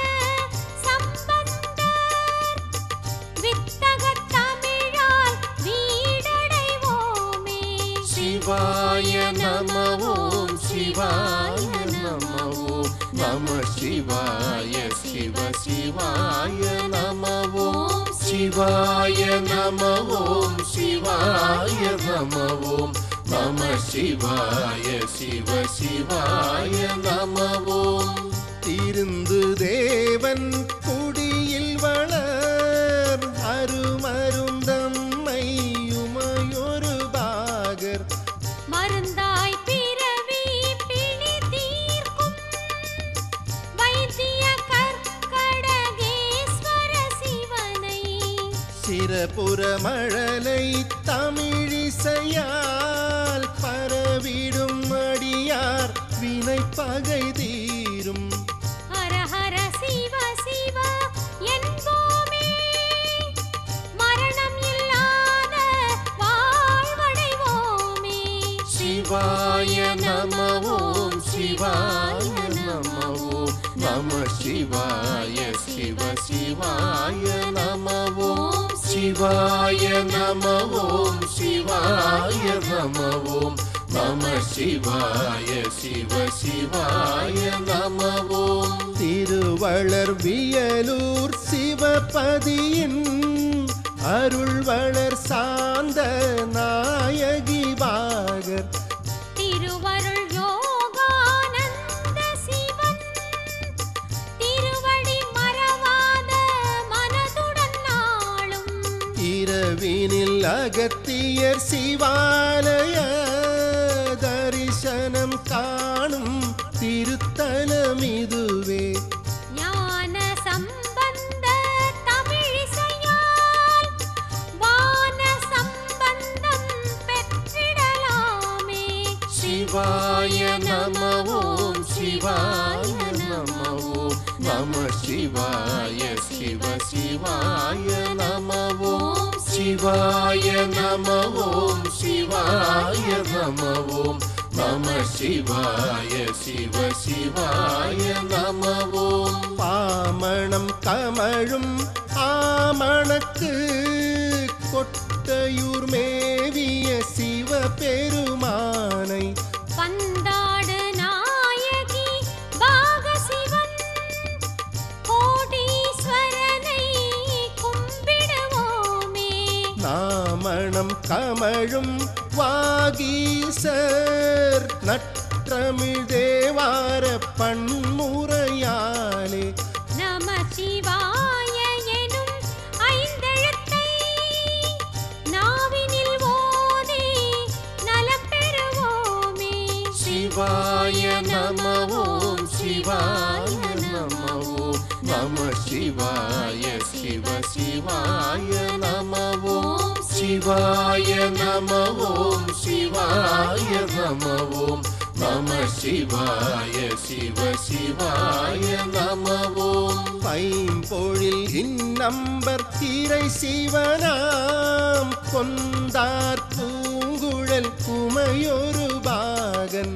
சம்பந்தர் வித்தகத் தமிழால் வீடடைவோமே. சிவாய நம ஓம் சிவாய நம ஓம் நம சிவாய சிவ சிவாய நம ஓம் சிவாய நம ஓம் சிவாய நம ஓம் நம சிவாய சிவ சிவாய நம ஓம் திருந்து தேவன் குடியில் வளர் அருமருந்தம்மை உமையொரு பாகர் மருந்தாய் பிறவி பிணி தீர்க்கும் வைத்திய கற்கடகேஸ்வர சிவனை சிரபுர மழலை தமிழிசையால் பரவிடும் அடியார் வினை பகை தீரும் ஹர ஹர சிவ சிவ என்போமே மரணம் இல்லாத வாழ்வடைவோமே. சிவாய நம ஓம் சிவாய நம ஓம் நம சிவாய சிவ சிவாய நம ஓம் சிவாய நம ஓம் சிவாய நம ஓம் நம சிவாய சிவ சிவாய நம ஓம் திருவளர் வியலூர் சிவபதியின் அருள் வளர் சார்ந்த நாயகி பாகர் திருவருள் யோகானந்த சிவன் திருவடி மறவாத மனதுடன் நாளும் இரவினில் அகத்தியர் சிவாலய தரிசனம் காணும் திருத்தலம் இதுவே ஞான சம்பந்த தமிழிசையால் வான சம்பந்தம் பெற்றிடலாமே. சிவாய நம ஓம் சிவாய நம ஓம் நம சிவாய சிவ சிவாய நம ஓம் சிவாய நம ஓம் சிவாய நம ஓம் நம சிவாய சிவ சிவாய நம ஓம் பாமணம் கமழும் ஆமணக்கு கொட்டையூர் மேவிய சிவபெருமானை பந்தாடு நாயகி பாகசிவன் கோடீஸ்வரனை கும்பிடுவோமே. நாமணம் கமழும் வாகீசர் நற்றமிழ் தேவார பன்முறையாலே நம சிவாய எனும் ஐந்தெழுத்தை நாவினில் ஓதி நலம் பெறுவோமே. சிவாய நம ஓம் சிவாய நம ஓம் நம சிவாய சிவ சிவாய நம ஓம் சிவாய நம ஓம் சிவாய நம ஓம் நம சிவாய சிவ சிவாய நம ஓம் பைம்பொழில் இந்நம்பர் தீரை சிவனாம் கொண்டார் பூங்குழல் குமையொரு பாகன்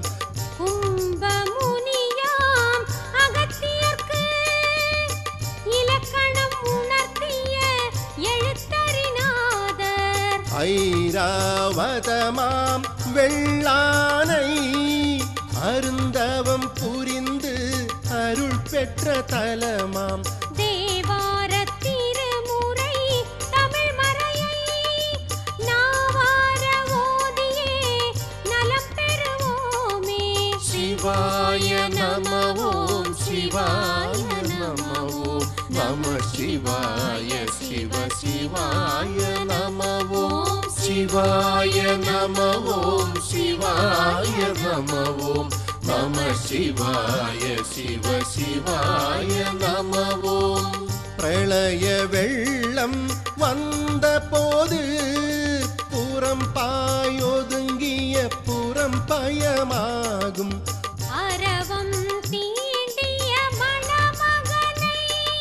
கும்பமுனியாம் அகத்தியர்க்கு இலக்கணம் உணர்த்திய எழுத்தறிநாதர் ஐராவதமாம் வெள்ளானை அருந்தவம் புரிந்து அருள் பெற்ற தலமாம் தேவார திருமுறை தமிழ் மறையை நாவார ஓதியே நலம் பெறுவோமே. சிவாய நம ஓம் சிவாய நம ஓம் நம சிவாய சிவ சிவாய நம ஓம் சிவாய நம ஓம் சிவாய நம ஓம் நம சிவாய சிவ சிவாய நம ஓம் பிரளய வெள்ளம் வந்த போது புறம் பாயொதுங்கிய புறம் பயமாகும் அரவம் தீண்டிய மணமகனை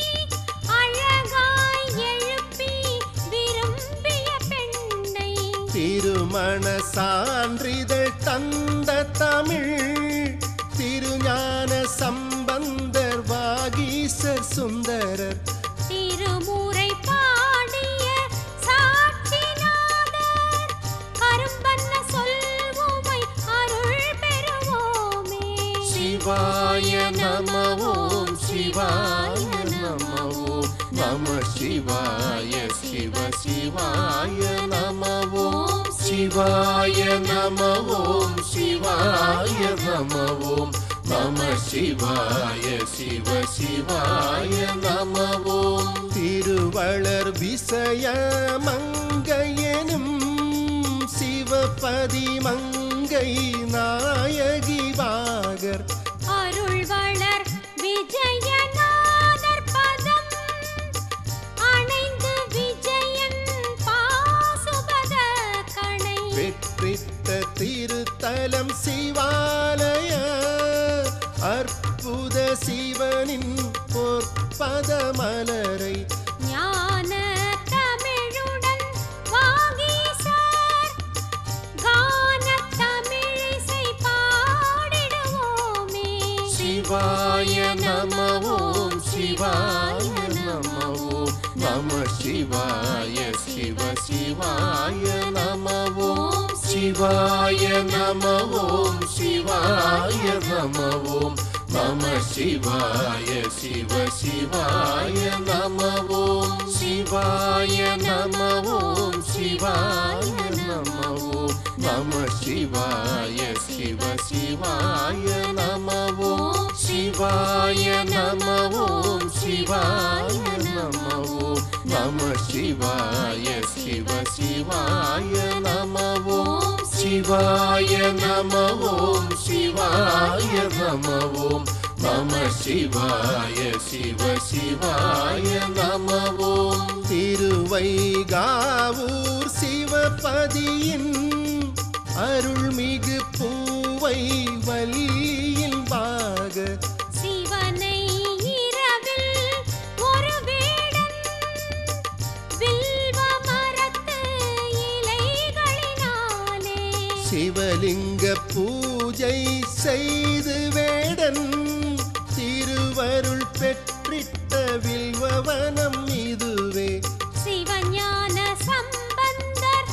அழகாய் எழுப்பி விரும்பிய பெண்ணை திருமண சான்றிதழ் தந்த தமிழ் திருஞான சம்பந்தர் வாகீசர் சுந்தரர் திருமுறை பாடிய சாட்சிநாதர் கரும்பன்ன சொல்வுமை அருள் பெறுவோமே. சிவாய நம ஓம் சிவாய நம ஓம் நம சிவாய சிவ சிவாய நம ஓம் சிவாய நம ஓம் சிவாய நம ஓம் நம சிவாய சிவ சிவாய நம ஓம் திருவளர் விசய மங்கையெனும் சிவபதி மங்கை நாயகி வாகர் அருள் வளர் விஜயநாதர் பதம் அணைந்து விஜயன் பாசுபத கணை வெற்றித்த திருத்தலம் சிவாலய அற்புத சிவனின் பொற்பத மலரை ஞான தமிழுடன் வாகீசர் கான தமிழிசை பாடிடுவோமே. சிவாய நம ஓம் சிவாய நம ஓம் நம சிவாய சிவ சிவாய நம ஓம் சிவாய நம ஓம் சிவாய நம ஓம் நம சிவாய சிவ சிவாய நம ஓம் சிவாய நம ஓம் சிவாய நம ஓம் நம சிவாய சிவ சிவாய நம ஓம் சிவாய நம ஓம் சிவாய நம ஓம் நம சிவாய சிவ சிவாய நம ஓம் சிவாய நம ஓம் சிவாய நம ஓம் நம சிவாய சிவ சிவாய நம ஓம் திருவைகாவூர் சிவபதியின் அருள்மிகு பூவை வல்லியின் பாக சிவனை இரவில் ஒரு வேடன் வில்வ மரத்து இலைகளினாலே சிவலிங்க பூஜை செய்து வேடன் திருவருள் பெற்றிட்ட வில்வவனம் இதுவே சிவஞான சம்பந்தர்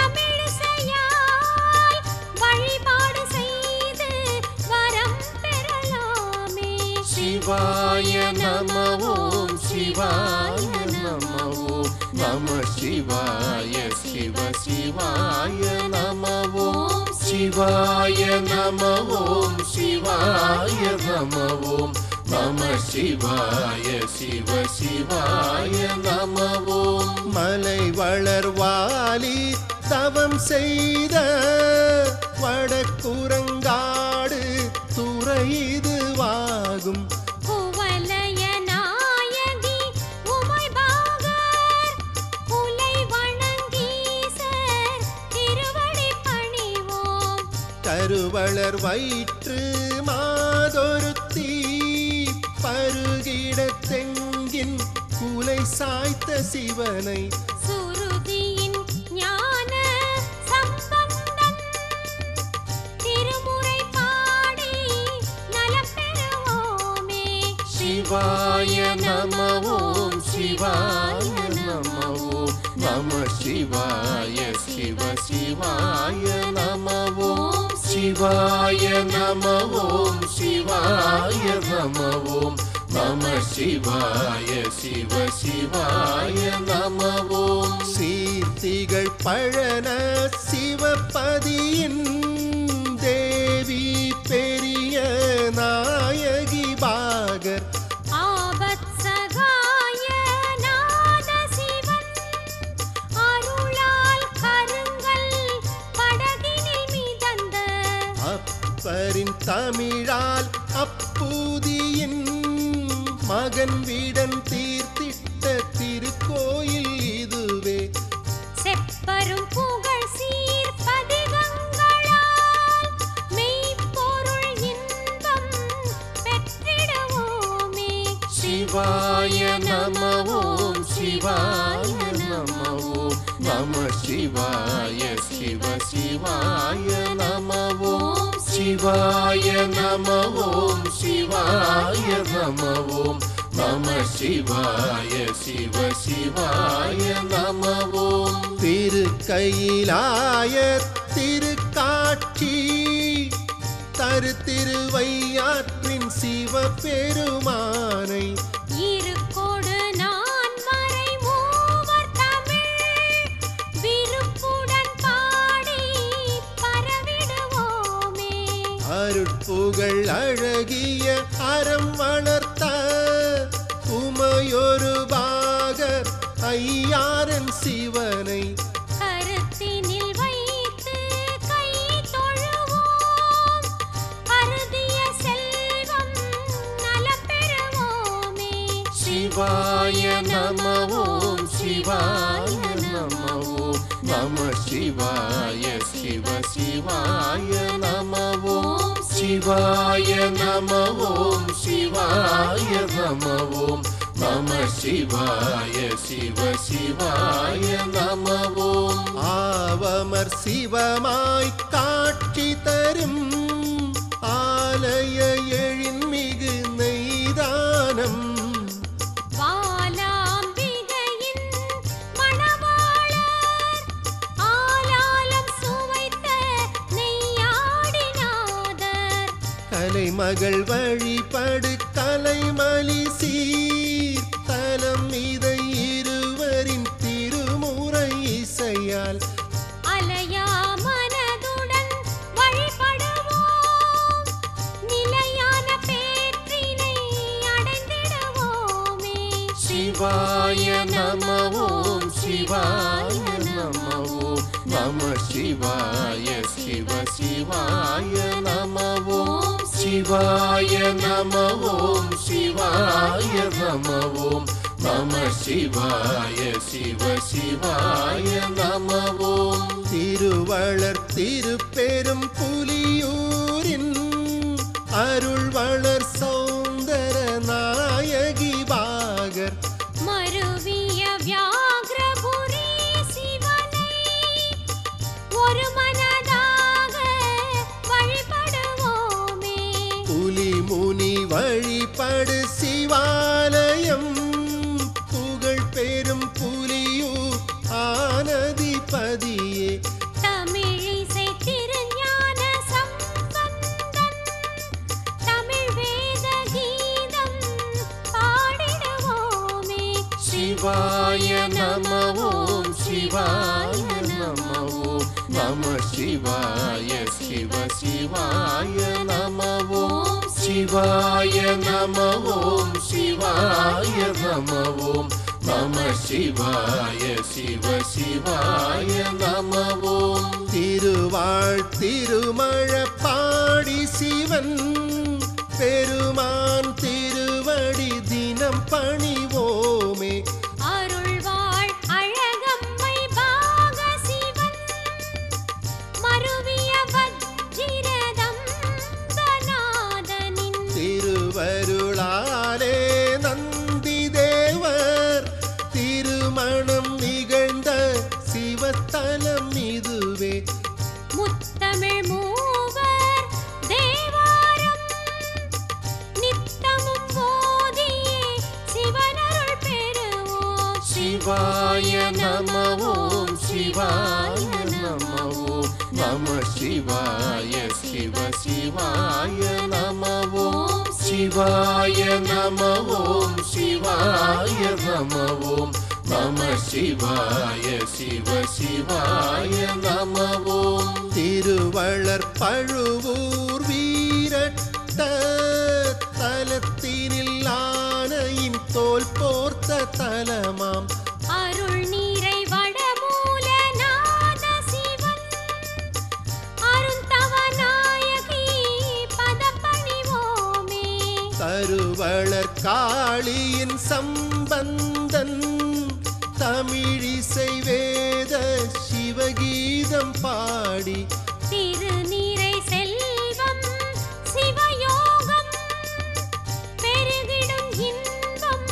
தமிழிசையால் வழிபாடு செய்து வரம் பெறலாமே. சிவாய நம ஓம் சிவாய நம ஓம் நம சிவாய சிவ சிவாய நம ஓம் சிவாய நம ஓம் சிவாய நம ஓம் நம சிவாய சிவ சிவாய நம ஓம் மலை வளர்வாலி தவம் செய்த வடக்குரங்காடு இதுவாகும். குவலய நாயகி உமைபாகர் உலை வணங்கீசர் திருவடி பணிவோம். கருவளர் வயிற்று மாதொருத்தி பருகிட தெங்கின் குலை சாய்த்த சிவனை சுருதியின் ஞான சம்பந்தன் திருமுறை பாடி நலம் பெறுவோமே. சிவாய நம ஓம் சிவாய நம ஓம் நம சிவாய சிவ சிவாய நம ஓம் சிவாய நம ஓம் சிவாய நம ஓம் நம சிவாய சிவ சிவாய நம ஓம். சீர்த்திகள் பழன சிவபதியின் தேவி பெரிய நாயகி பாகர் ஆபத் சகாய நாத சிவன் அருளால் கருங்கல் படகினில் மிதந்த அப்பரின் தமிழால் அப்பூதியின் மகன் வீடன் தீர்த்திட்ட திருக்கோயில் இதுவே. செப்பரும் புகழ் சீர் பதிகங்களால் மெய்ப்பொருள் இன்பம் பெற்றிடுவோமே. சிவாய நம ஓம் சிவாய நம ஓம் நம சிவாய சிவ சிவாய நம ஓம் சிவாய நம ஓம் சிவாய நம ஓம் நம சிவாய சிவ சிவாய நம ஓம். திருக்கையிலாய திருக்காட்சி தரு திருவையாற்றின் சிவபெருமானை இருக்கோடு நான் மறை மூவர் தமிழ் விருப்புடன் பாடி பரவிடுவோமே. அருட்புகழ் அழகிய அறம் வளர்த்த உமையொரு பாகர் ஐயாரன் சிவனை கருத்தினில் வைத்து கை தொழுவோம். அருதிய செல்வம் நலம் பெறுவோமே. சிவாய நம ஓம் சிவாய நம ஓம் நம சிவாய சிவ சிவாய நம ஓம் சிவாய நம ஓம் சிவாய நம ஓம் நம சிவாய சிவ சிவாய நம ஓம். ஆவமர் சிவமாய் காட்சி தரும் ஆலய எழின்மிகு நெய்தானம் வாலாம்பிகையின் மணவாளர் ஆலாலம் சுவைத்த நெய்யாடிநாதர் கலைமகள் வழிபடு கலைமலி சீர்தலம் இதை இருவரின் திருமுறை இசையால் அலையா மனதுடன் வழிபடுவோம். நிலையான பேற்றினை அடைந்திடுவோமே. சிவாய நம ஓம் சிவாய நம ஓம் நம சிவாய சிவ சிவாய நம ஓம் சிவாய நம ஓம் சிவாய நம ஓம் நம சிவாய சிவ சிவாய நம ஓம். திருவளர் திருப்பெரும் புலியூரின் அருள் வளர் சௌந்தர நாயகி பாகர் மருவிய வியாக்ரபுரி சிவனை ஒரு மனதாக வழிபடுவோமே. புலி முனி வழிபடு சிவாலயம் புகழ் பெரும் புலியூர் ஆனதிபதியே. தமிழிசை திருஞான சம்பந்தன் தமிழ் வேத கீதம் பாடிடுவோமே. சிவாய நம ஓம் சிவாய நம ஓம் நம சிவாய சிவ சிவாய நம ஓம் சிவாய நம ஓம் சிவாய நம ஓம் நம சிவாய சிவ சிவாய நம ஓம். திருவாழ் திருமழ பாடி சிவன் பெருமான் திருவடி தினம் பணிவோமே. அருள்வாள் அழகம்மை பாக சிவன் மருவிய வஜ்ரதம் தநாதனின் திருவருளாலே நந்தி தேவர் திருமணம் நிகழ்ந்த சிவத்தலம் இதுவே. முத்தமிழ் மூவர் தேவாரம் நித்தமும் ஓதியே சிவனருள் பெறுவோம். சிவாய நம ஓம் சிவாய நம ஓம் நம சிவாய சிவ சிவாய நம ஓம் சிவாய நம ஓம் சிவாய நம ஓம் நம சிவாய சிவ சிவாய நம ஓம். திருவளர் பழுவூர் வீரட்ட தலத்தினில் ஆனையின் தோல் போர்த்த தலமாம். அருள் நீரை வடமூல நாத சிவன் அருந்தவ நாயகி பதப்பணிவோமே. கருவளர் காளியின் சம்பந்தன் தமிழிசை வேத சிவகீதம் பாடி திருநீரை செல்வம் சிவயோகம் பெருகிடும் இன்பம்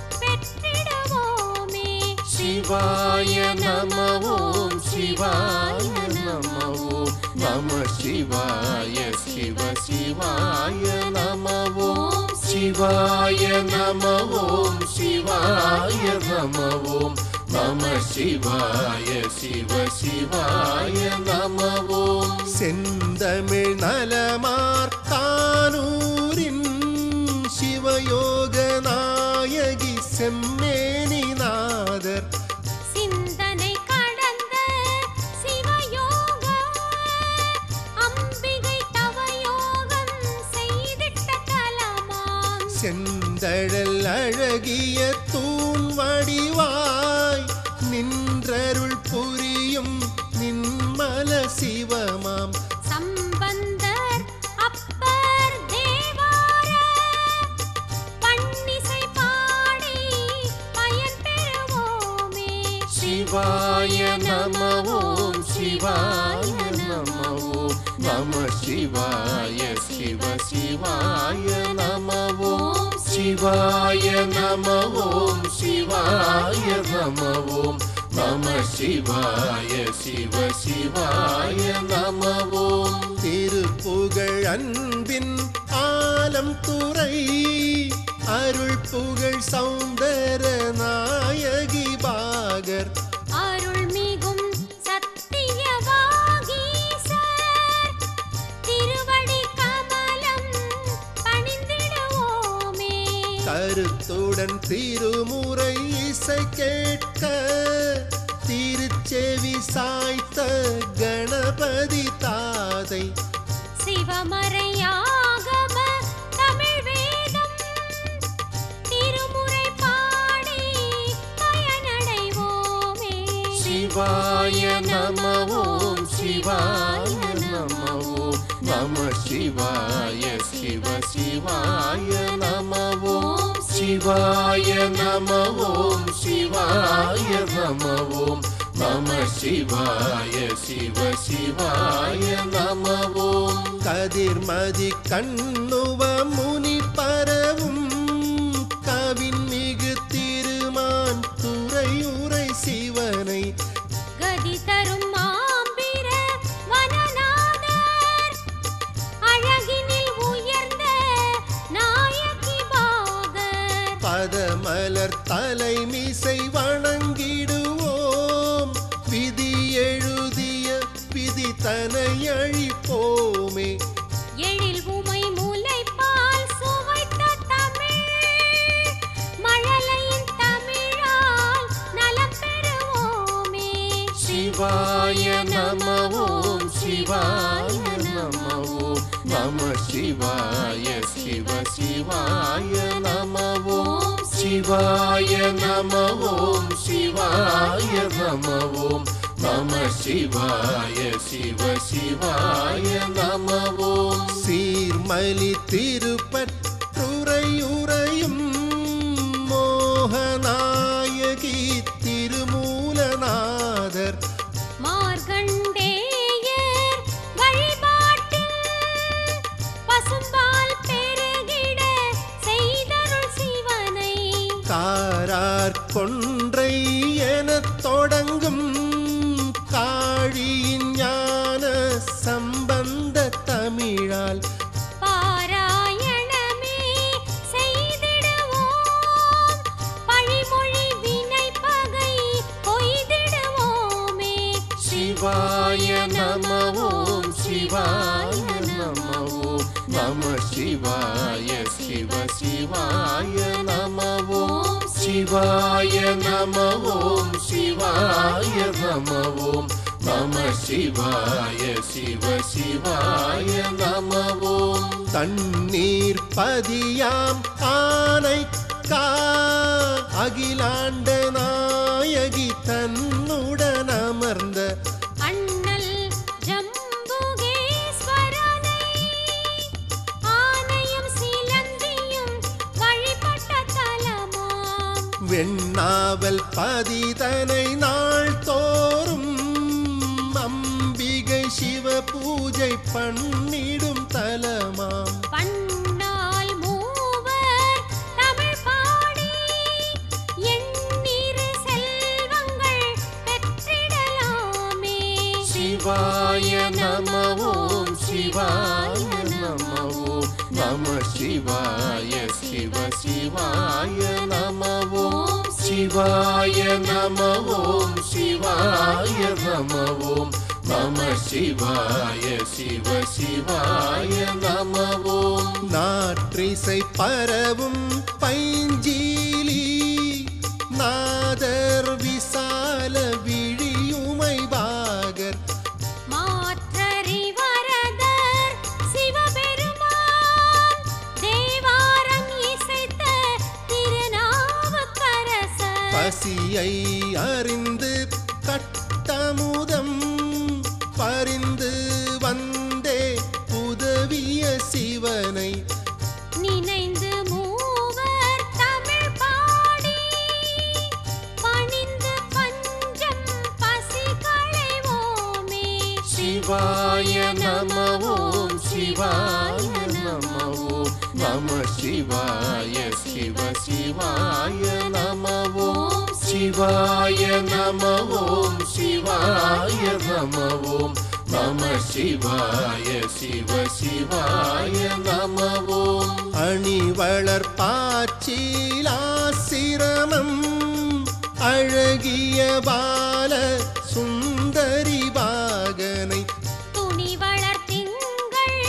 பெற்றிடுவோமே. சிவாய நம ஓம் சிவாய நம ஓம் நம சிவாய சிவ சிவாய நம ஓம் சிவாய நம ஓம் சிவாய நம ஓம் நம சிவாய சிவ சிவாய நம ஓம். செந்தமிழ் நலமார்த்தானூரின் சிவயோக நாயகி செம்மேனி நாதர் சிந்தனை கடந்த சிவயோக அம்பிகை தவயோகம் செய்திட்ட தலமாம். செந்தழல் அழகிய தூண் வடிவாய் நின்றருள் புரியும் நின்மல சிவமாம். சம்பந்தர் அப்பர் தேவார பன்னிசை பாடி பயன் பெறுவோமே. சிவாய நம ஓம் சிவாய நம ஓம் நம சிவாய சிவ சிவாய நம ஓம் சிவாய நம ஓம் சிவாய நம ஓம் நம சிவாய சிவ சிவாய நம ஓம். திருப்புகழ் அன்பின் ஆலம் துறை அருள் புகழ் சௌந்தர நாயகி பாகர் அருள் மிகும் சத்தியவாகீசர் திருவடி கமலம் பணிந்திடுவோமே. கருத்துடன் திருமுறை இசை கேட்க திருச்செவி சாய்த்த கணபதி தாதை சிவமறையாகம தமிழ் வேதம் திருமுறை பாடி பயனடைவோமே. சிவாய நம ஓம் சிவாய நம ஓம் நம சிவாய சிவ சிவாய நம ஓம் சிவாய நம ஓம் சிவாய நம ஓம் நம சிவாய சிவ சிவாய நம ஓம். கதிர்மதி கண்ணுவ முனி பரவும் கவின் மிகு திருமான் துறையுரை சிவனை கதி தரும் மாம்பிர வனநாதர் அழகினில் உயர்ந்த நாயகி பாகர் பதமலர் தலைமிசை வணங்கிடுவோம் விதி எழுதிய விதி தனை அழிப்போமே. எழில் உமை முலைப்பால் சுவைத்த தமிழ் மழலையின் தமிழால் நலம் பெறுவோமே. சிவாய நம ஓம் சிவாய நம ஓம் நம சிவாய சிவ சிவாய நம ஓம் சிவாய நம ஓம் சிவாய நம ஓம் நம சிவாய சிவ சிவாய நம ஓம் சீர்மலி திருப்பற்றுரையுறையும் மோகநாயகி திருமூலநாதர் மார்கண்டேயர் வழிபாட்டில் பசும்பால் பெருகிட செய்தருள் சிவனை காரார் கொன்றை எனத் தொடங்கும் காழியின் ஞான சம்பந்த தமிழால் பாராயணமே செய்திடுவோம் பழிமொழி வினை பகை கொய்திடுவோமே சிவாய நம ஓம் சிவாய நம ஓம் நம சிவாய சிவ சிவாய நம ஓம் சிவாய நம ஓம் சிவாய நம ஓம் நம சிவாய சிவ சிவாய நம ஓம் தண்ணீர் பதியாம் ஆனைக்கா அகிலாண்ட நாயகி தன்னுடன் அமர்ந்த அண்ணல் ஜம்புகேஸ்வரனை ஆனையும் சிலந்தியும் வழிபட்ட தலமாம் வெண்ணாவல் பதிதனை நாள் தோறும் அம்பிகை சிவ பூஜை பண்ணிடும் தலமாம் பன்னாள் மூவர் தமிழ் பாடி எண்ணிரு செல்வங்கள் பெற்றிடலாமே சிவாய நம ஓம் சிவாய நம ஓம் நம சிவாய சிவ சிவாய நம ஓம் சிவாய நம ஓம் சிவாய நம ஓம் நம சிவாய சிவ சிவாய நம ஓம் நாற்றிசை பரவும் பைஞ்சீலி நாதர் விசால விழியுமை பாகர் மாற்றறி வரதர் சிவபெருமான் தேவாரம் இசைத்த திருநாவுக்கரசர் பசியை அறிந்து கட்டமுதம் பரிந்து வந்தே உதவிய சிவனை நினைந்து மூவர் தமிழ் பாடி பணிந்து பஞ்சம் பசி களைவோமே சிவாய நம ஓம் சிவாய நம ஓம் நம சிவாய சிவ சிவாய நம ஓம் சிவாய நம ஓம் சிவாய நம ஓம் நம சிவாய சிவ சிவாய நம ஓம் அணிவளர் பாச்சிலாசிரமம் அழகிய பால சுந்தரி பாகனை துணி வளர்த்திங்கள்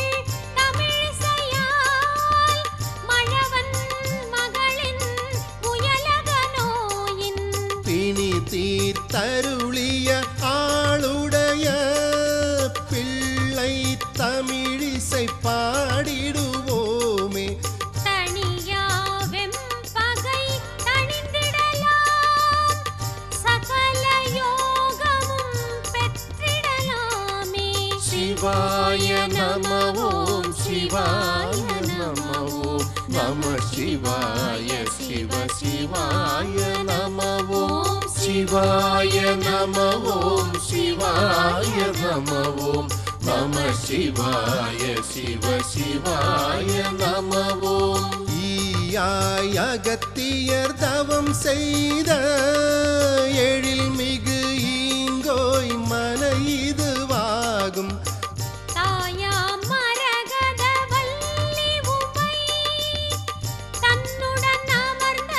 தமிழிசையால் மழவன் மகளின் உயலக நோயின் பிணி தீர்த்தருளிய ஆளுடைய பிள்ளை தமிழிசை பாடிடுவோமே தனியா வெம்பகை தணிந்திடலாம் சகல யோகமும் பெற்றிடலாமே சிவாய நம ஓம் சிவாய நம ஓம் நம சிவாய சிவ சிவாய நம ஓம் சிவாய நம ஓம் சிவாய நம ஓம் நம சிவாய சிவ சிவாய நம ஓம் ஈயாய் அகத்தியர் தவம் செய்த எழில் மிகு ஈங்கோய் மலை இதுவாகும் தாயா மரகத வல்லி உமை தன்னுடன் அமர்ந்த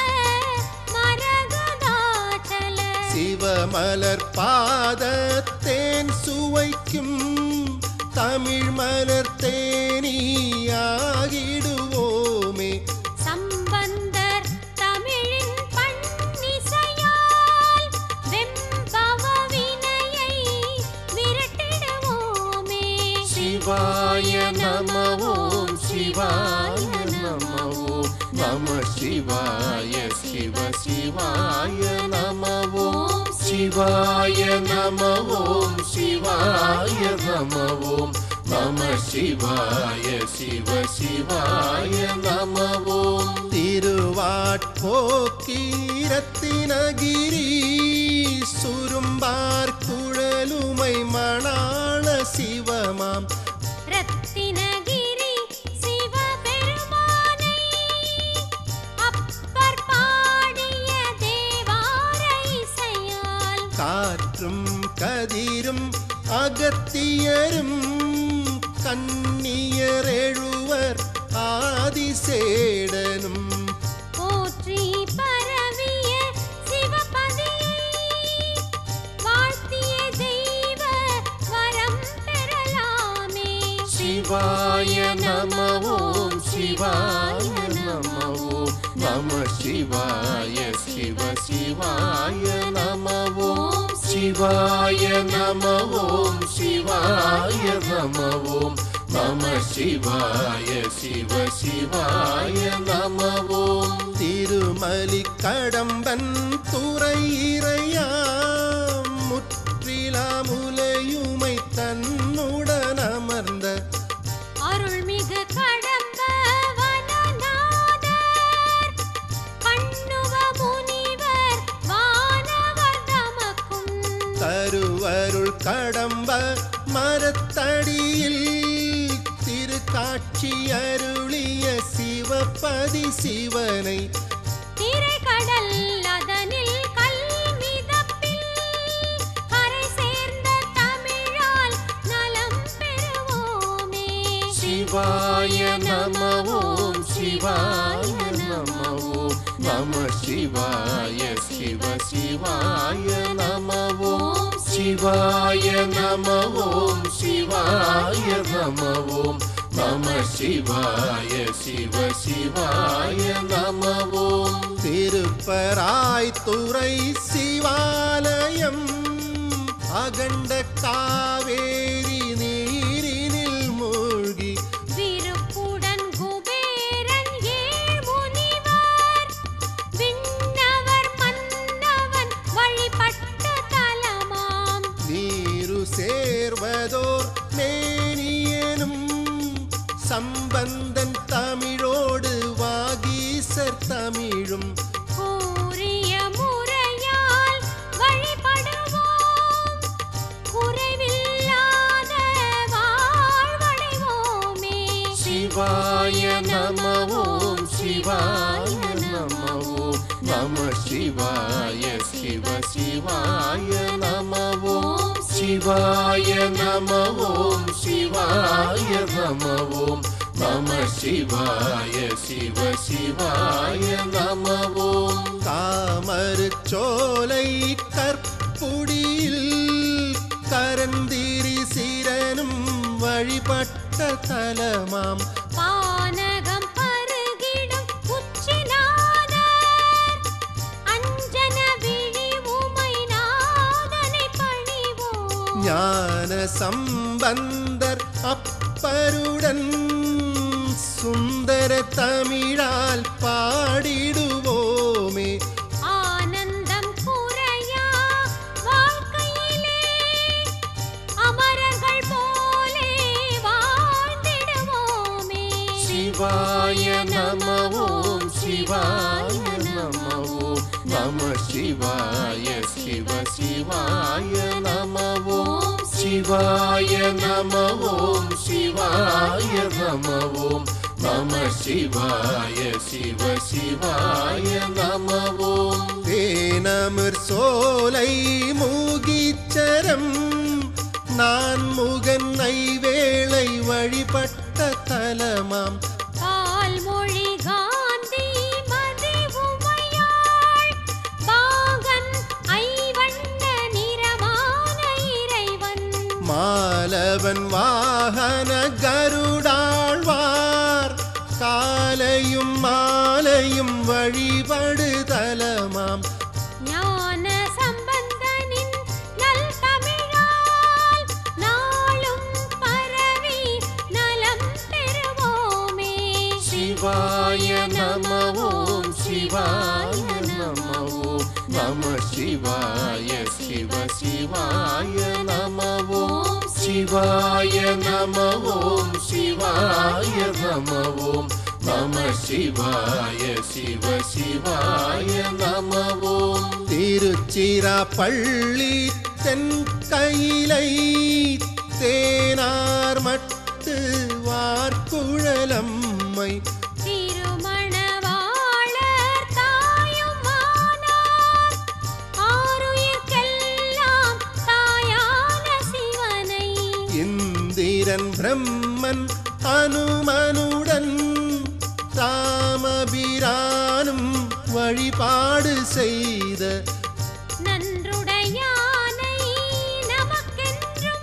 மரகதாச்சல சிவமலர் பாதத்தேன் சுவைக்கும் தமிழ் மலர் தேனியாகிடுவோமே சம்பந்தர் தமிழின் பண்ணிசையால் வெம்பவ வினையை விரட்டிடுவோமே சிவாய நம ஓம் சிவாய நம ஓம் நம சிவாய சிவ சிவாய நம ஓம் சிவாய நம ஓம் சிவாய நம ஓம் நம சிவாய சிவ சிவாய நம ஓம் திருவாட்போக்கீரத்தினகிரி சுரும்பார் குழலுமை மணாள சிவமாம் ரத்தினகிரி சிவபெருமானை அப்பர் பாடிய தேவார இசையால் காற்றும் கதிரும் அகத்தியரும் கன்னியர் எழுவர் ஆதிசேடனும் போற்றி பரவிய சிவபதியை வாழ்த்திய தெய்வ வரம் பெறலாமே. சிவாய நம ஓம் சிவாய நம ஓம் நம சிவாய சிவ சிவாய நம ஓம் சிவாய நம ஓம் சிவாய நம ஓம் நம சிவாய சிவ சிவாய நம ஓம் திருமலி கடம்பன் துறை இறையாம் முற்றிலாமுலையுமை தன்னுடன் அமர்ந்த அருள்மிகு கடம்ப வனநாதர் கண்ணுவ முனிவர் வானவர் தமக்கும் தருவருள் கடம்ப மரத்தடியில் திருக்காட்சி அருளிய சிவபதி சிவனை திரைக்கடல் அதனில் கல்மிதப்பில் கரை சேர்ந்த தமிழால் நலம் பெறுவோமே. சிவாய நம ஓம் சிவாய நம ஓம் நம சிவாய சிவ சிவாய நம ஓம் சிவாய நம ஓம் சிவாய நம ஓம் நம சிவாய சிவ சிவாய நம ஓம் திருப்பராய்த்துறை சிவாலயம் அகண்ட காவேரி நீரினில் மூழ்கி விருப்புடன் குபேரன் ஏழ் முனிவர் விண்ணவர் மன்னவன் வழிபட்ட தலமாம் நீரு சேர்வதோர் மேனியனும் சம்பந்தன் தமிழோடு வாகீசர் தமிழும் கூறிய முறையால் வழிபடுவோம் குறைவில்லாத வாழ்வடைவோமே. சிவாய நம ஓம் சிவாய நம ஓம் நம சிவாய சிவ சிவாய நம ஓம் சிவாய நம ஓம் சிவாய நம ஓம் நம சிவாய சிவ சிவாய நம ஓம் தாமருச்சோலை கற்புடியில் கரந்திரி சிரனும் வழிபட்ட தலமாம் பானகம் பருகிடும் உச்சிநாதர் அஞ்சன விழி உமை நாதனை பணிவோம். ஞான சம்பந்தர் அப்பருடன் சுந்தர தமிழால் பாடிடுவோமே. ஆனந்தம் குறையா வாழ்க்கையிலே அமரர்கள் போலே வாழ்ந்திடுவோமே. சிவாய நம ஓம் சிவாய நம ஓம் நம சிவாய சிவ சிவாய நம ஓம் சிவாய நம ஓம் சிவாய நம ஓம் நம சிவாய சிவ சிவாய நம ஓம் தேனமிர் சோலை மூகிச்சரம் நான் முகன் ஐவேளை வழிபட்ட தலமாம் பால்மொழி காந்தி மதி உமையாள் பாகன் ஐவண்ண நிறமான இறைவன் மாலவன் வாகன கருடாழ்வார் காலையும் மாலையும் வழிபடுதலமாம் ஞான சம்பந்தனின் நல் தமிழால் நாளும் பரவி நலம் பெறுவோமே. சிவாய நம ஓம் சிவாய நம ஓம் நம சிவாய சிவ சிவாய நம ஓம் சிவாய நம ஓம் சிவாய நம ஓம் நம சிவாய சிவ சிவாய நம ஓம் திருச்சிராப்பள்ளி தென்கையிலை தேனார் மட்டு வார்குழலம்மை திருமணவாளர் தாயும் ஆனார் ஆருயிர்க்கெல்லாம் தாயான சிவனை இந்திரன் பிரம்மன் அனுமனுடன் ராமபிரானும் வழிபாடு செய்த நன்றுடையானை நமக்கென்றும்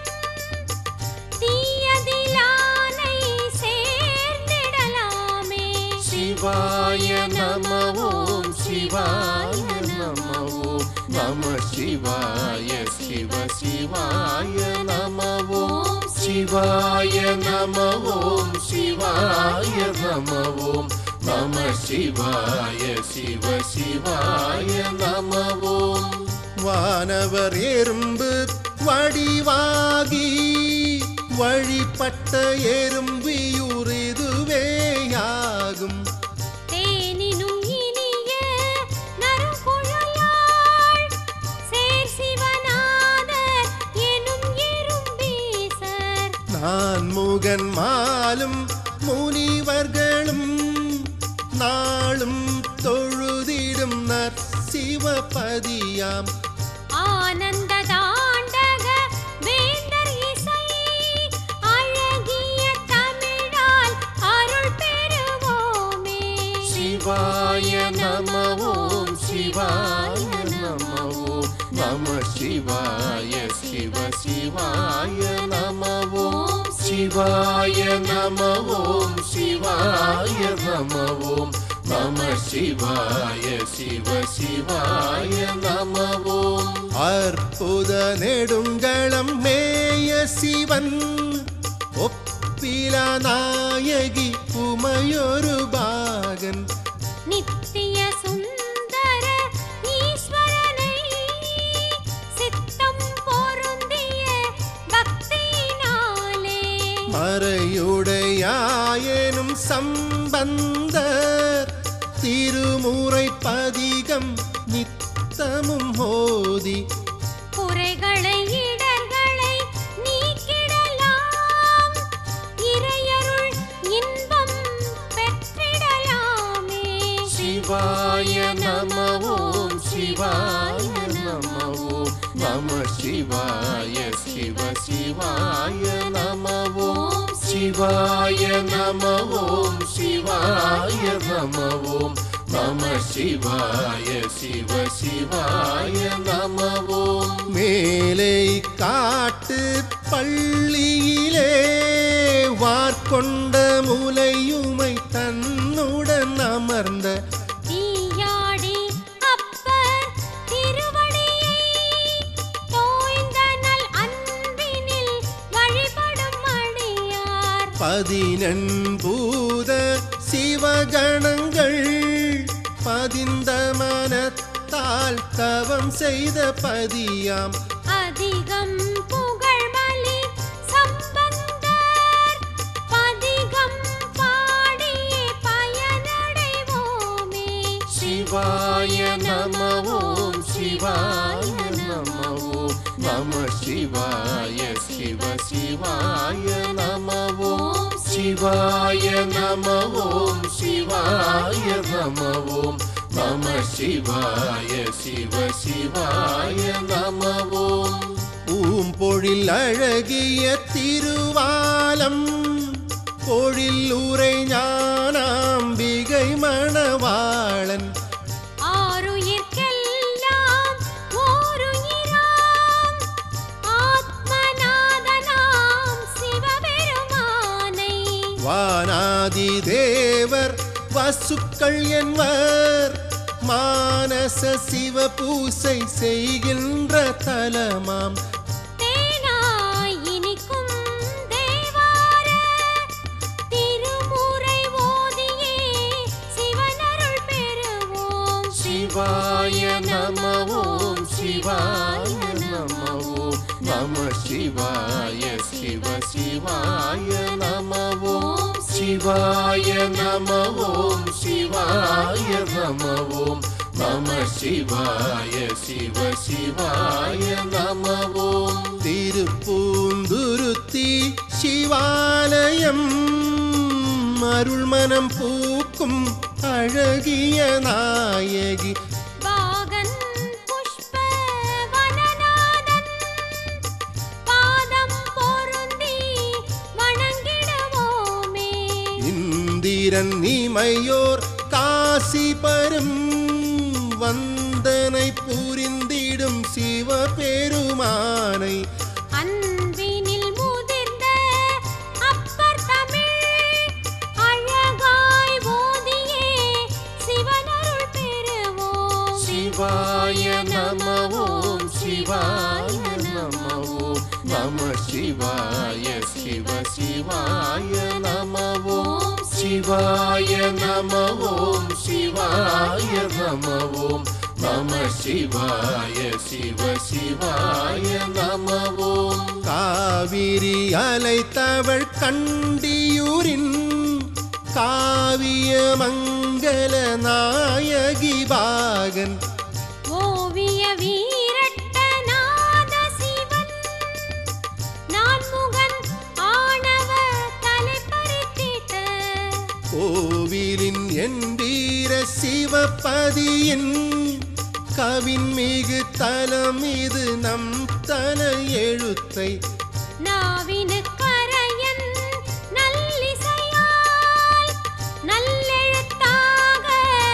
தீயதிலானை சேர்ந்திடலாமே சிவாய நம ஓம் சிவாய நம ஓம் நம சிவாய சிவ சிவாய நம ஓம் சிவாய நம ஓம் சிவாய நம ஓம் நம சிவாய சிவ சிவாய நம ஓம் வானவர் எறும்பு வடிவாகி வழிபட்ட எறும்பியூர் இதுவேயாகும் தேனினும் இனிய நறுங்குழலாள் சேர் சிவநாதர் எனும் எறும்பீசர் நான் முகன் மாலும் முனிவர்களும் நாளும் தொழுதிடும் நற்சிவபதியாம் ஆனந்த தாண்டக வேந்தர் இசை அழகிய தமிழால் அருள் பெறுவோமே சிவாய நம ஓம் சிவாய நம ஓம் நம சிவாய சிவ சிவாய நம ஓம் சிவாய நம ஓம் சிவாய நம ஓம் நம சிவாய சிவ சிவாய நம ஓம் அற்புத நெடுங்களம் மேய சிவன் ஒப்பில நாயகி உமையொரு பாகன் நித்திய சுந்தர ஈஸ்வரனை சித்தம் பொருந்திய பக்தியினாலே மறையுடையாயனும் சம்பந்தர் திருமுறை பதிகம் நித்தமும் மோதி குறைகளை இடர்களை நீக்கிடலாம் இறையருள் இன்பம் பெற்றிடலாமே சிவாய நம ஓம் சிவாய நம ஓம் நம சிவாய சிவ சிவாய நம ஓம் சிவாய நம ஓம் சிவாய நம ஓம் நம சிவாய சிவ சிவாய நம ஓம் மேலே காட்டு பள்ளியிலே வார்கொண்ட முலையுமை தன்னுடன் அமர்ந்த தீயாடி அப்பர் திருவடியை தோய்ந்த நல் அன்பினில் வழிபடும் அடியார் 14 பூத சிவகணங்கள் பதிந்த மனத்தால் தவம் செய்த பதியாம் அதிகம் புகழ்மலி சம்பந்தர் பதிகம் பாடியே பயனடைவோமே சிவாய நம ஓம் சிவாய நம ஓம் நம சிவாய சிவ சிவாய நம ஓம் சிவாய நம ஓம் சிவாய நம ஓம் நம சிவாய சிவ சிவாய நம ஓம் பூம்பொழில் அழகிய திருவாலம் பொழில் உரை ஞானாம்பிகை மணவாளன் ஆருயிர்க்கெல்லாம் ஓருயிராம் ஆத்மநாதனாம் சிவபெருமானை வானாதி தேவர் வசுக்கள் என்பர் மானச சிவ பூசை செய்கின்ற தலமாம் தேனாய் இனிக்கும் தேவார திருமுறை ஓதியே சிவனருள் பெறுவோம் சிவாய நம ஓம் சிவாய நம நம சிவாய சிவ சிவாய நம ஓம் சிவாய நம ஓம் சிவாய நம ஓம் நம சிவாய சிவ சிவாய நம ஓம் திருப்பூந்துருத்தி சிவாலயம் அருள்மனம் பூக்கும் அழகிய நாயகி பாகன் புஷ்ப வனநாதன் பாதம் பொருந்தி வணங்கிடுவோமே இந்திரன் இமையோர் காசி பரும் வந்தனை புரிந்திடும் சிவபெருமானை அன்பினில் முதிர்ந்த அப்பர் தமிழ் அழகாய் ஓதியே சிவனருள் பெறுவோம் சிவாய நம ஓம் சிவாய நம ஓம் நம சிவாய சிவ சிவாய நம ஓம் சிவாய நம ஓம் சிவாய நம ஓம் நம சிவாய சிவ சிவாய நம ஓம் காவிரி அலைத்தவள் கண்டியூரின் காவிய மங்கள நாயகி பாகன் ஓவிய வீரட்டநாத சிவன் நான்முகன் ஆணவ தலைப்பறித்திட்ட கோவிலின் என்பீர சிவபதியின் கவின் மிகு தலம் இது நம் தல எழுத்தை நாவினுக்கரையன் நல்லிசையால் நல்லெழுத்தாக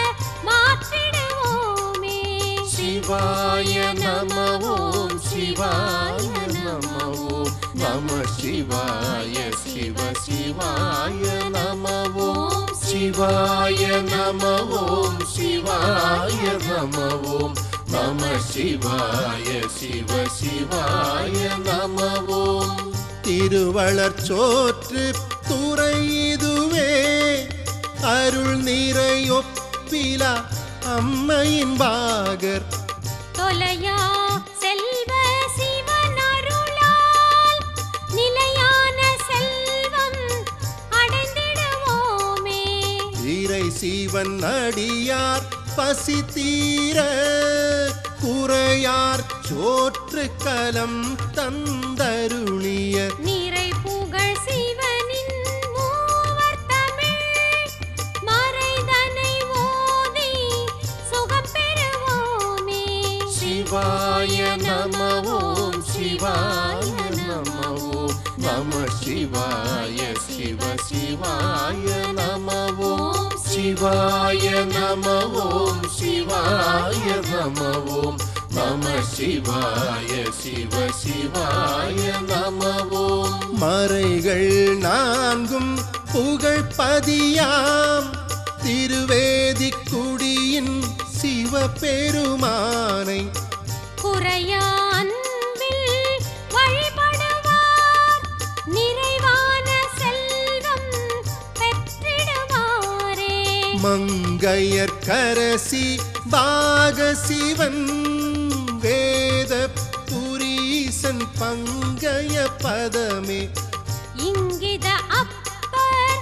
மாற்றிடுவோமே சிவாய நம ஓம் சிவாய நம ஓம் நம சிவாய சிவ சிவாய நம ஓம் சிவாய நம ஓம் சிவாய நம ஓம் நம சிவாய சிவ சிவாய நம ஓம் திருவளர் சோற்று துறை இதுவே அருள் நிறையொப்பிலா அம்மையின் பாகர் தொலையா செல்வ சிவனருளால் நிலையான செல்வம் அடைந்திடுவோமே இறை சிவன் அடியார் பசி தீர குறையார் சோற்று கலம் தந்தருளிய நிறை புகழ் சிவனின் மூவர் தமிழ் மறைதனை ஓதி சுகம் பெறுவோமே சிவாய நம ஓம் சிவாய நம ஓம் நம சிவாய சிவ சிவாய நம ஓம் சிவாய நம ஓம் சிவாய நம ஓம் நம சிவாய சிவ சிவாய நம ஓம் மறைகள் நான்கும் புகழ் பதியாம் திருவேதிக்குடியின் சிவபெருமானை குறையா அன்பில் வழிபடுவார் நிறைவான செல்வம் பெற்றிடுவாரே மங்கையர் கரசி பாகசிவன் வேத புரீசன் பங்கய பதமே இங்கித அப்பர்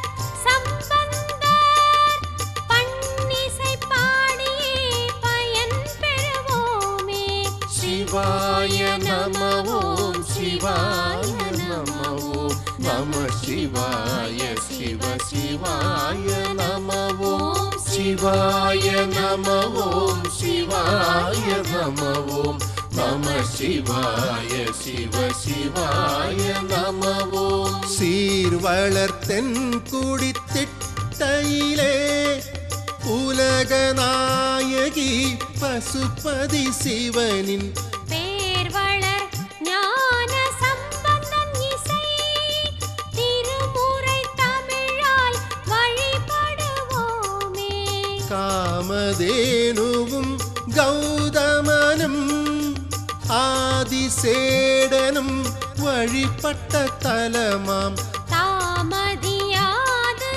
சம்பந்தர் பன்னிசை பாடியே பயன் பெறுவோமே சிவாய நம ஓம் சிவாய நம ஓம் நம சிவாய சிவ சிவாய நம ஓம் சிவாய நம ஓம் சிவாய நம ஓம் நம சிவாய சிவ சிவாய நம ஓம் சீர்வளர் தென்குடி திட்டையிலே உலகநாயகி பசுபதி சிவனின் பேர்வளர் ஞான சம்பந்தன் இசை திருமுறை தமிழால் வழிபடுவோமே காமதேனுவும் கௌதமனும் ஆதிசேடனும் வழிபட்ட தலமாம் தாமதியாது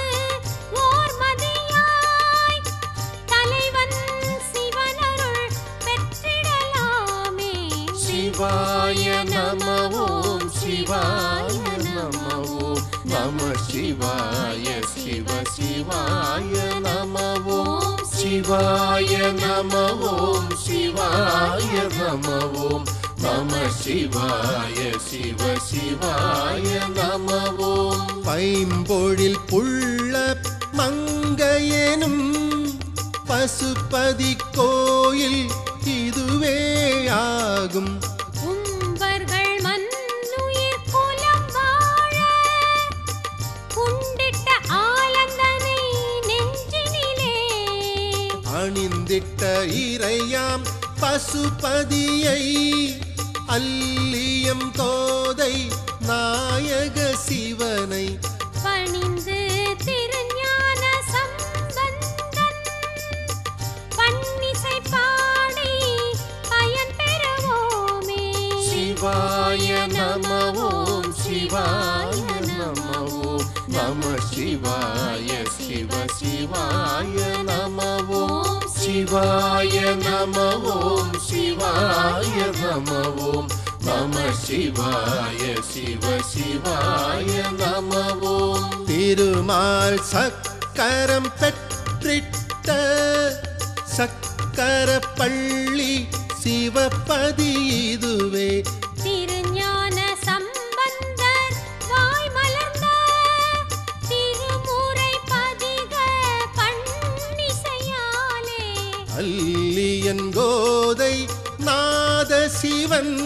ஓர்மதியாய் தலைவன் சிவனருள் பெற்றிடலாமே சிவாய நம ஓம் சிவாய நம ஓம் நம சிவாய சிவ சிவாய நம ஓம் சிவாய நம ஓம் சிவாய நம ஓம் நம சிவாய சிவ சிவாய நம ஓம் பைம்பொழில் புள்ள மங்கையெனும் பசுபதி கோயில் இதுவே ஆகும். உம்பர்கள் மன்னுயிர் குலம் வாழ உண்டிட்ட ஆலந்தனை நெஞ்சினிலே அணிந்திட்ட இறையாம் பசுபதியை அல்லியம் தோதை நாயக சிவனை பணிந்து திருஞான சம்பந்தன் பன்னிசை பாடி பயன் பெறுவோமே. சிவாய நம ஓம் சிவாய நம ஓம் நம சிவாய சிவ சிவாய நம ஓம் சிவாய நம ஓம் சிவாய நம ஓம் நம சிவாய சிவ சிவாய நம ஓம் திருமால் சக்கரம் பெற்றிட்ட சக்கர பள்ளி சிவபதி இதுவே. திருஞான சம்பந்தர் வாய் மலர்ந்த திருமுறை பதிக பன்னிசையாலே அல்லியன் கோதை நாத சிவன்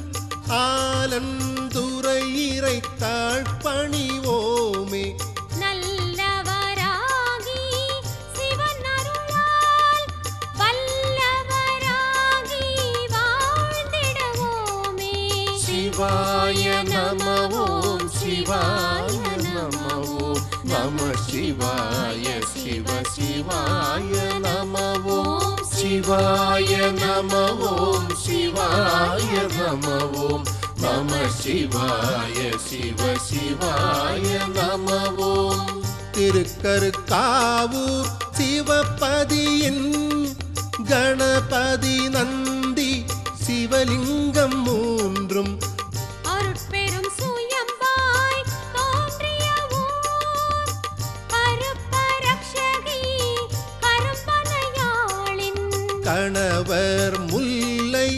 ஆலந்துரை இறைத்தாள் பணிவோமே. நல்லவராகி சிவன் அருளால் வல்லவராகி வாழ்ந்திடுவோமே. சிவாய நம ஓம் சிவாய நம ஓம் நம சிவாய சிவ சிவாய நம ஓம் சிவாய நம ஓம் சிவாய நம ஓம் நம சிவாய சிவ சிவாய நம ஓம் திருக்கருக்காவூர் சிவபதியின் கணபதி நந்தி சிவலிங்கம் மூன்றும் அருட்பெரும் சுயம்பாய் தோன்றிய ஊர் கருப்பரக்ஷகி கரும்பனையாளின் கணவர் முல்லை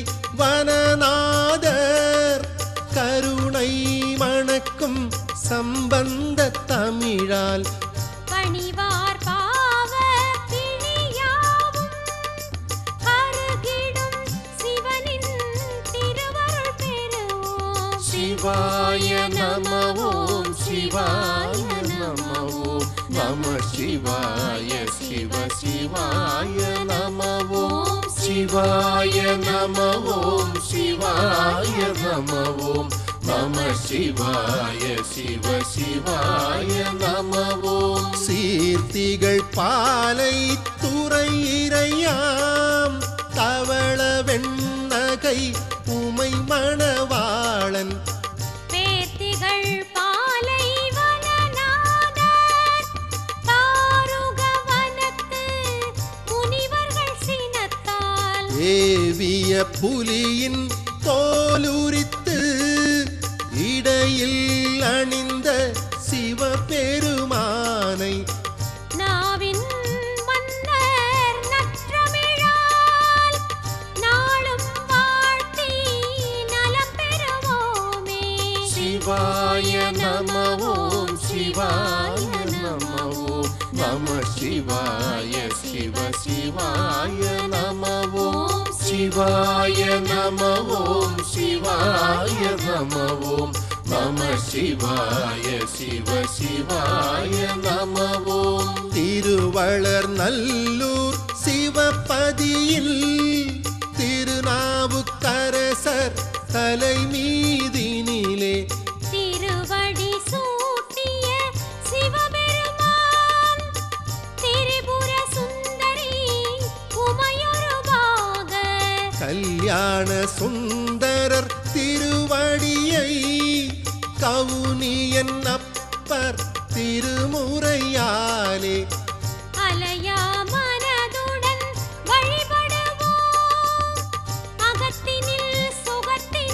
வனநாதர் கருணை மணக்கும் சம்பந்த தமிழால் பணிவார் பாவ பிணியாவும் கருகிடும் சிவனின் திருவருள் பெறுவோம். சிவாய நம ஓம் சிவாய நம ஓம் நம சிவாய சிவ சிவாய நம ஓம் சிவாய நம ஓம் சிவாய நம ஓம் நம சிவாய சிவ சிவாய நம ஓம் சீர்த்திகள் பாலை துறை இறையாம் தவள வெண்ணகை உமை மணவாளன் பேர்த்திகள் பாலை வனநாதர் தாருக வனத்து முனிவர்கள் சினத்தால் ஏவிய புலியின் தோலுரித்து இடையில் அணிந்த சிவபெருமானை நாவின் மன்னர் நற்றமிழால் நாளும் வாழ்த்தி நலம் பெறுவோமே. சிவாய நம ஓம் சிவாய நம ஓம் நம சிவாய சிவ சிவாய நம ஓம் சிவாய நம ஓம் சிவாய நம ஓம் நம சிவாய சிவ சிவாய நம ஓம் திருவளர் நல்லூர் சிவபதியில் திருநாவுக்கரசர் தலைமீதினிலே திருவடி சூட்டிய சிவபெருமான் திரிபுர சுந்தரி உமையொருபாக கல்யாண சுந்தரர் திருவடியை கவுனியன் அப்பர் திருமுறையாலே அலையா மனதுடன் வழிபடுவோம் அகத்தினில் சுகத்தினை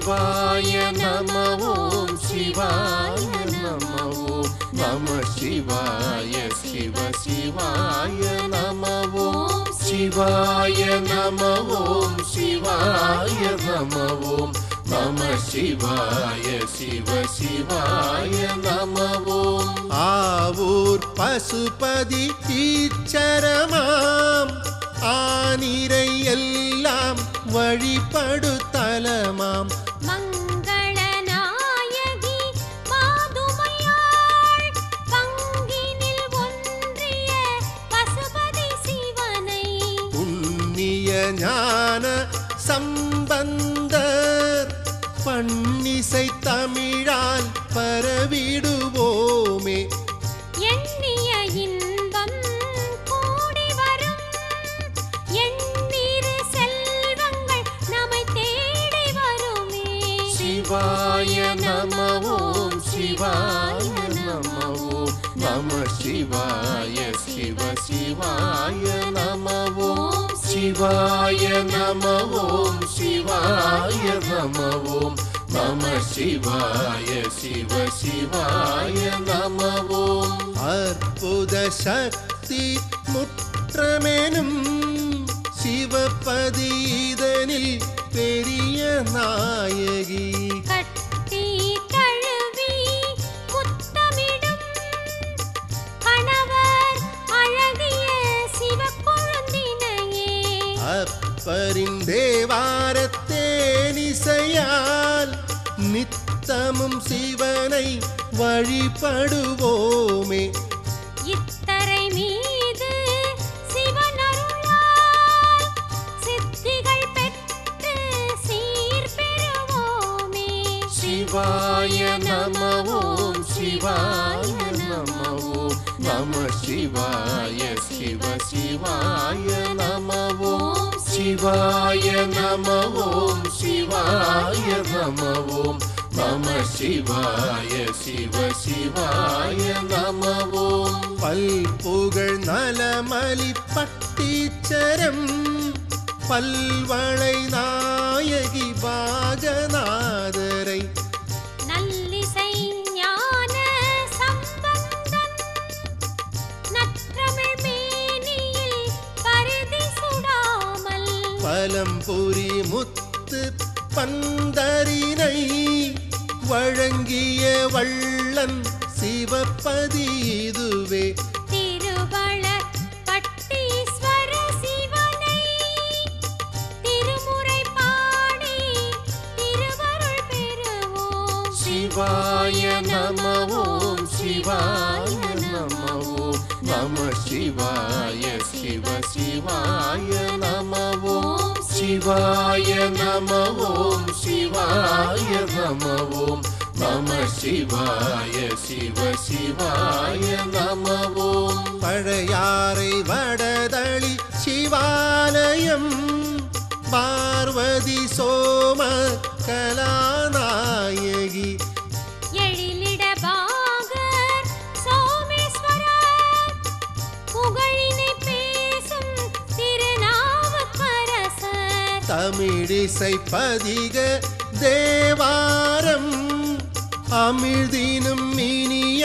சிவாய நம ஓம் சிவாய நம ஓம் நம சிவாய சிவ சிவாய நம ஓம் சிவாய நம ஓம் சிவாய நம ஓம் நம சிவாய சிவ சிவாய நம ஓம் ஆவூர் பசுபதி ஈச்சரமாம் ஆனிரை எல்லாம் வழிபடுத்தலமாம் மங்களநாயகி மாதுமையாள் பங்கினில் ஒன்றிய பசுபதி சிவனை புண்ணிய ஞான சம்பந்தர் பன்னிசை தமிழால் பரவிடுவோமே எண்ணிய இன்பம் கூடி வரும் எண்ணீர் செல்வங்கள் நம்மை தேடி வருமே சிவாய நம ஓம் சிவாய நம ஓம் நம சிவாய சிவ சிவாய நம ஓம் சிவாய நம ஓம் சிவாய நம ஓம் நம சிவாய சிவ சிவாய நம ஓம் அற்புத சக்தி முற்றமெனும் சிவபதீதனில் பெரிய நாயகி கட்டி தழுவி முத்தமிடும் கணவர் அழகிய சிவக்கொழுந்தினையே அப்பரின் தேவாரத்தேனிசையால் நித்தமும் சிவனை வழிபடுவோமே இத்தரை மீது சிவனருளால் சித்திகள் பெற்று சீர் பெறுவோமே சிவாய நம ஓம் சிவாய நம ஓம் நம சிவாய சிவ சிவாய நம ஓம் சிவாய நம ஓம் சிவாய நம ஓம் நம சிவாய சிவ சிவாய நம ஓம் பல்புகழ் நலமலி பட்டீச்சரம் பல்வளை நாயகி பாகநாதரை நல்லிசை ஞான சம்பந்தன் நற்றமிழ் மேனியில் பரிதி சுடாமல் பலம்புரி முத்து பந்தரினை வழங்கிய வள்ளன் சிவபதி இதுவே திருவள பட்டீஸ்வர சிவனை திருமுறை பாடி திருவருள் பெறுவோம் சிவாய நம ஓம் சிவாய நம ஓம் நம சிவாய சிவ சிவாய நம ஓம் சிவாய நம ஓம் சிவாய நம ஓம் நம சிவாய சிவ சிவாய நம ஓம் பழையாறை வடதளி சிவாலயம் பார்வதி சோம கலாநாயகி எழிலிட பாகர் சோமேஸ்வரர் புகழினை பேசும் திருநாவுக்கரசர் தமிழிசை பதிக தேவாரம் அமிழ்தினும் இனிய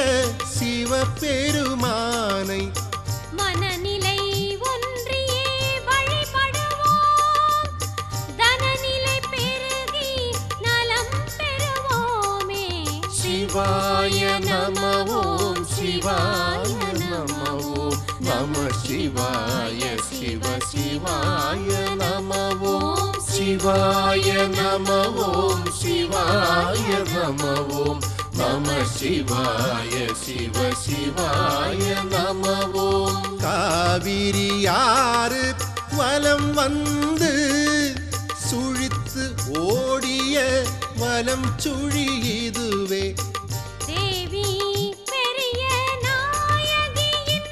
சிவபெருமானை மனநிலை ஒன்றியே வழிபடுவோம் தனநிலை பெருகி நலம் பெறுவோமே சிவாய நம ஓம் சிவாய நம ஓம் நம சிவாய சிவ சிவாய நம ஓம் சிவாய நம ஓம் சிவாய நம ஓம் நம சிவாய சிவ சிவாய நம ஓம் காவிரியாறு வலம் வந்து சுழித்து ஓடிய வலம் சுழி இதுவே தேவி பெரிய நாயகியின்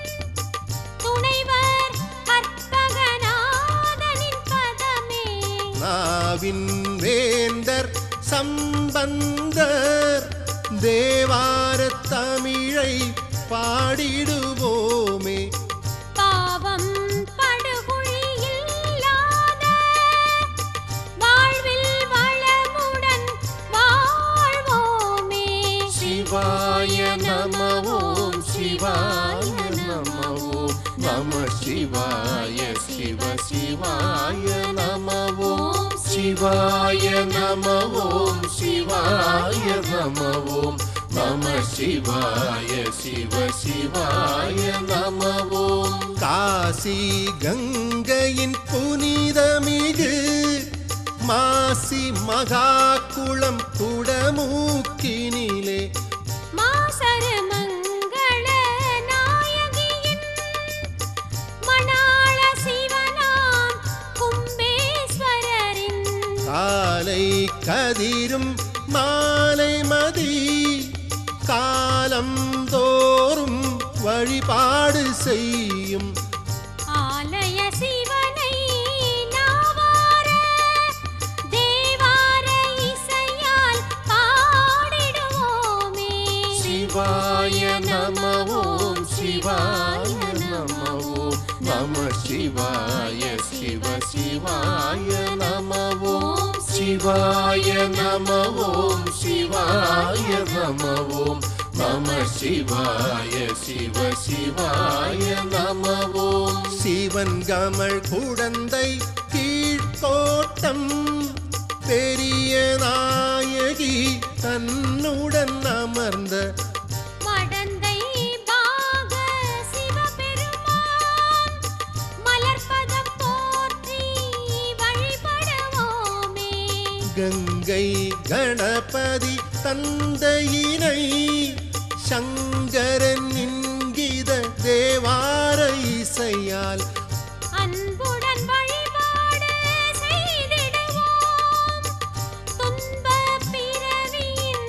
துணைவர் கற்பகநாதனின் பதமே நாவின் வேந்தர் சம்பந்தர் தேவாரத் தமிழை பாடிடுவோமே பாவம் படுகுழி இல்லாத வாழ்வில் வளமுடன் சிவாய சிவ சிவாய நம ஓம் சிவாய நம ஓம் சிவாய நம ஓம் நம சிவாய சிவ சிவாய நம ஓம் காசி கங்கையின் புனிதமிகு மாசி மகாகுளம் குடமூக்கினிலே மாசர மங்கள நாயகியின் மணாள சிவனாம் கும்பேஸ்வரரின் காலை கதிரும் மாலை மதி காலம் தோறும் வழிபாடு செய்யும் ஆலய சிவனை நாவார தேவார இசையால் பாடிடுவோமே சிவாய நம ஓம் சிவாய நம ஓம் நம சிவாய சிவ சிவாய நம ஓம் சிவாய நம ஓம் சிவாய நம ஓம் நம சிவாய சிவ சிவாய நம ஓம் சிவன் கமல் குடந்தை கீழ்கோட்டம் பெரிய நாயகி தன்னுடன் அமர்ந்த மடந்தை பாக சிவபெருமான் மலர்பதம் போற்றி வழிபடுவோமே கங்கை கணபதி தந்தையினை சங்கரன் இங்கித தேவார இசையால் அன்புடன் வழிபாடு செய்திடுவோம் துன்ப பிறவியின்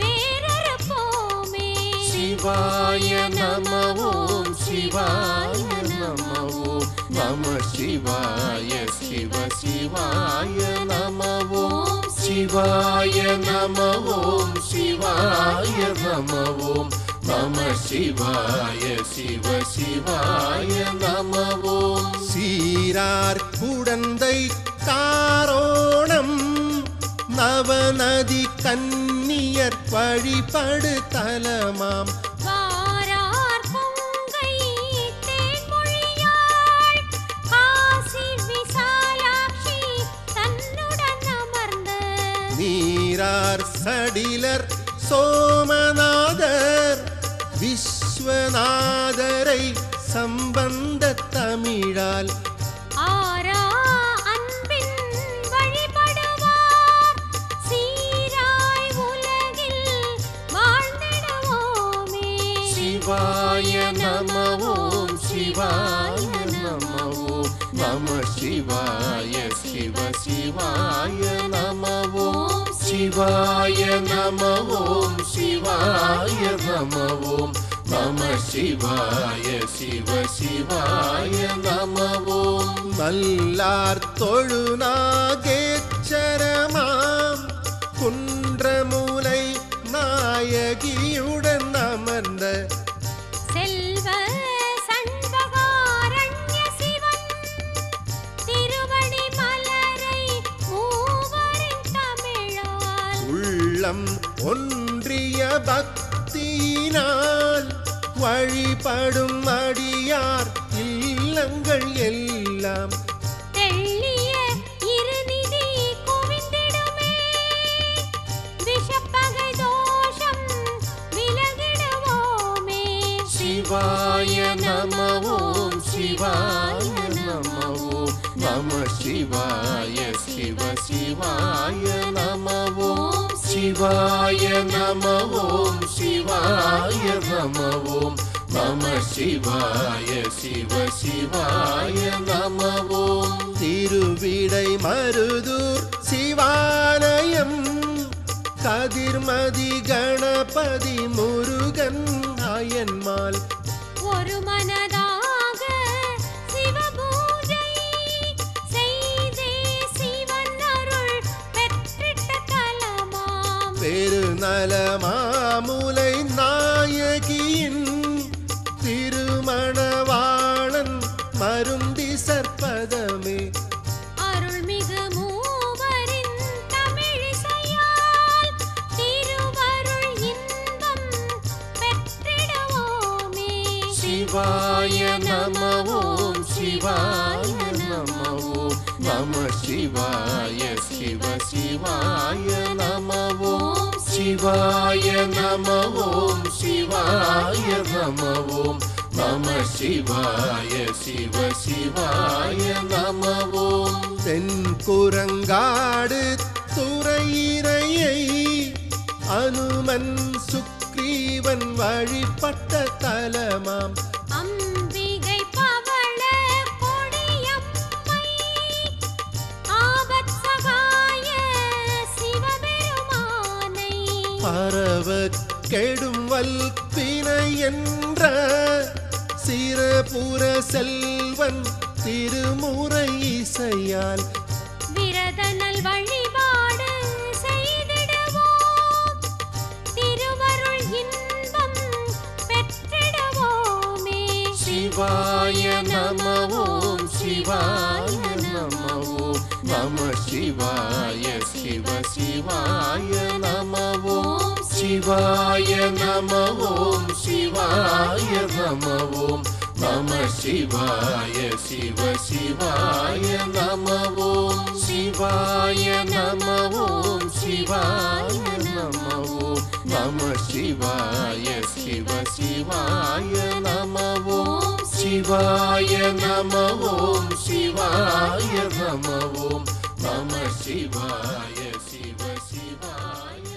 வேறறுப்போமே சிவாய நம ஓம் சிவாய நம ஓம் நம சிவாய சிவ சிவாய நம ஓம் சிவாய நம ஓம் சிவாய நம ஓம் நம சிவாய சிவ சிவாய நம ஓம் சீரார் குடந்தை காரோணம் நவநதி கன்னியர் வழிபடு தலமாம் வாரார் பொங்கை தேன்மொழியாள் காசி விசாலாட்சி தன்னுடன் அமர்ந்த நீரார் சடிலர் சோமநாதர் விஸ்வநாதரை சம்பந்த தமிழால் ஆரா அன்பின் வழிபடுவார் சீராய் உலகில் வாழ்ந்திடுவோமே சிவாய நம ஓம் சிவாய நம ஓம் நம சிவாய சிவ சிவாய நம ஓம் சிவாய நம ஓம் சிவாய நம ஓம் நம சிவாய சிவ சிவாய நம ஓம் மல்லார் தொழுநாகேச்சரமாம் குன்றமூலை நாயகியுடன் அமர்ந்த செல்வ சண்பகாரண்ய சிவன் திருவடி மலரை மூவரின் தமிழால் உள்ளம் ஒன்றிய பக்தியினால் வழிபடும் அடியார் இல்லங்கள் எல்லாம் தெள்ளிய இருநிதி குவிந்திடுமே விஷப்பகை தோஷம் விலகிடுவோமே சிவாய நம ஓம் சிவாய நம ஓம் நம சிவாய சிவ சிவாய நம ஓம் சிவாய நம ஓம் சிவாய நம ஓம் நம சிவாய சிவ சிவாய நம ஓம் திருவிடை மருதூர் சிவாலயம் கதிர்மதி கணபதி முருகன் அயன்மால் ஒரு மனதாக சிவபூஜை செய்தே சிவன் அருள் பெற்றிட்ட தலமாம் பெருநலமாமுலை நாயகியின் திருமணவாளன் மருந்தி சற்பதமே அருள்மிகு மூவரின் தமிழிசையால் திருவருள் இன்பம் பெற்றிடுவோமே சிவாய நம ஓம் சிவாய நம ஓம் நம சிவாய சிவ சிவாய நம ஓம் சிவாய நம ஓம் சிவாய நம ஓம் நம சிவாய சிவ சிவாய நம ஓம் தென்குரங்காடு துறையிறையை அனுமன் சுக்ரீவன் வழிபட்ட தலமாம் அம்பிகை பவள கொடியம்மை ஆபத் சகாய சிவபெருமானை பரவ கெடும் வல்பினை என்ற சிறபுர செல்வன் திருமுறை இசையால் விரதனல் வழிபாடு செய்திடுவோம் திருவருள் இன்பம் பெற்றிடுவோமே சிவாய நம ஓம் சிவாய நம ஓம் நம சிவாய சிவ சிவாய நம ஓம் சிவாய நம ஓம் சிவாய நம ஓம் நம சிவாய சிவ சிவாய நம ஓம் சிவாய நம ஓம் சிவாய நம ஓம் நம சிவாய சிவ சிவாய நம ஓம் சிவாய நம ஓம் சிவாய நம ஓம் நம சிவாய சிவ சிவாய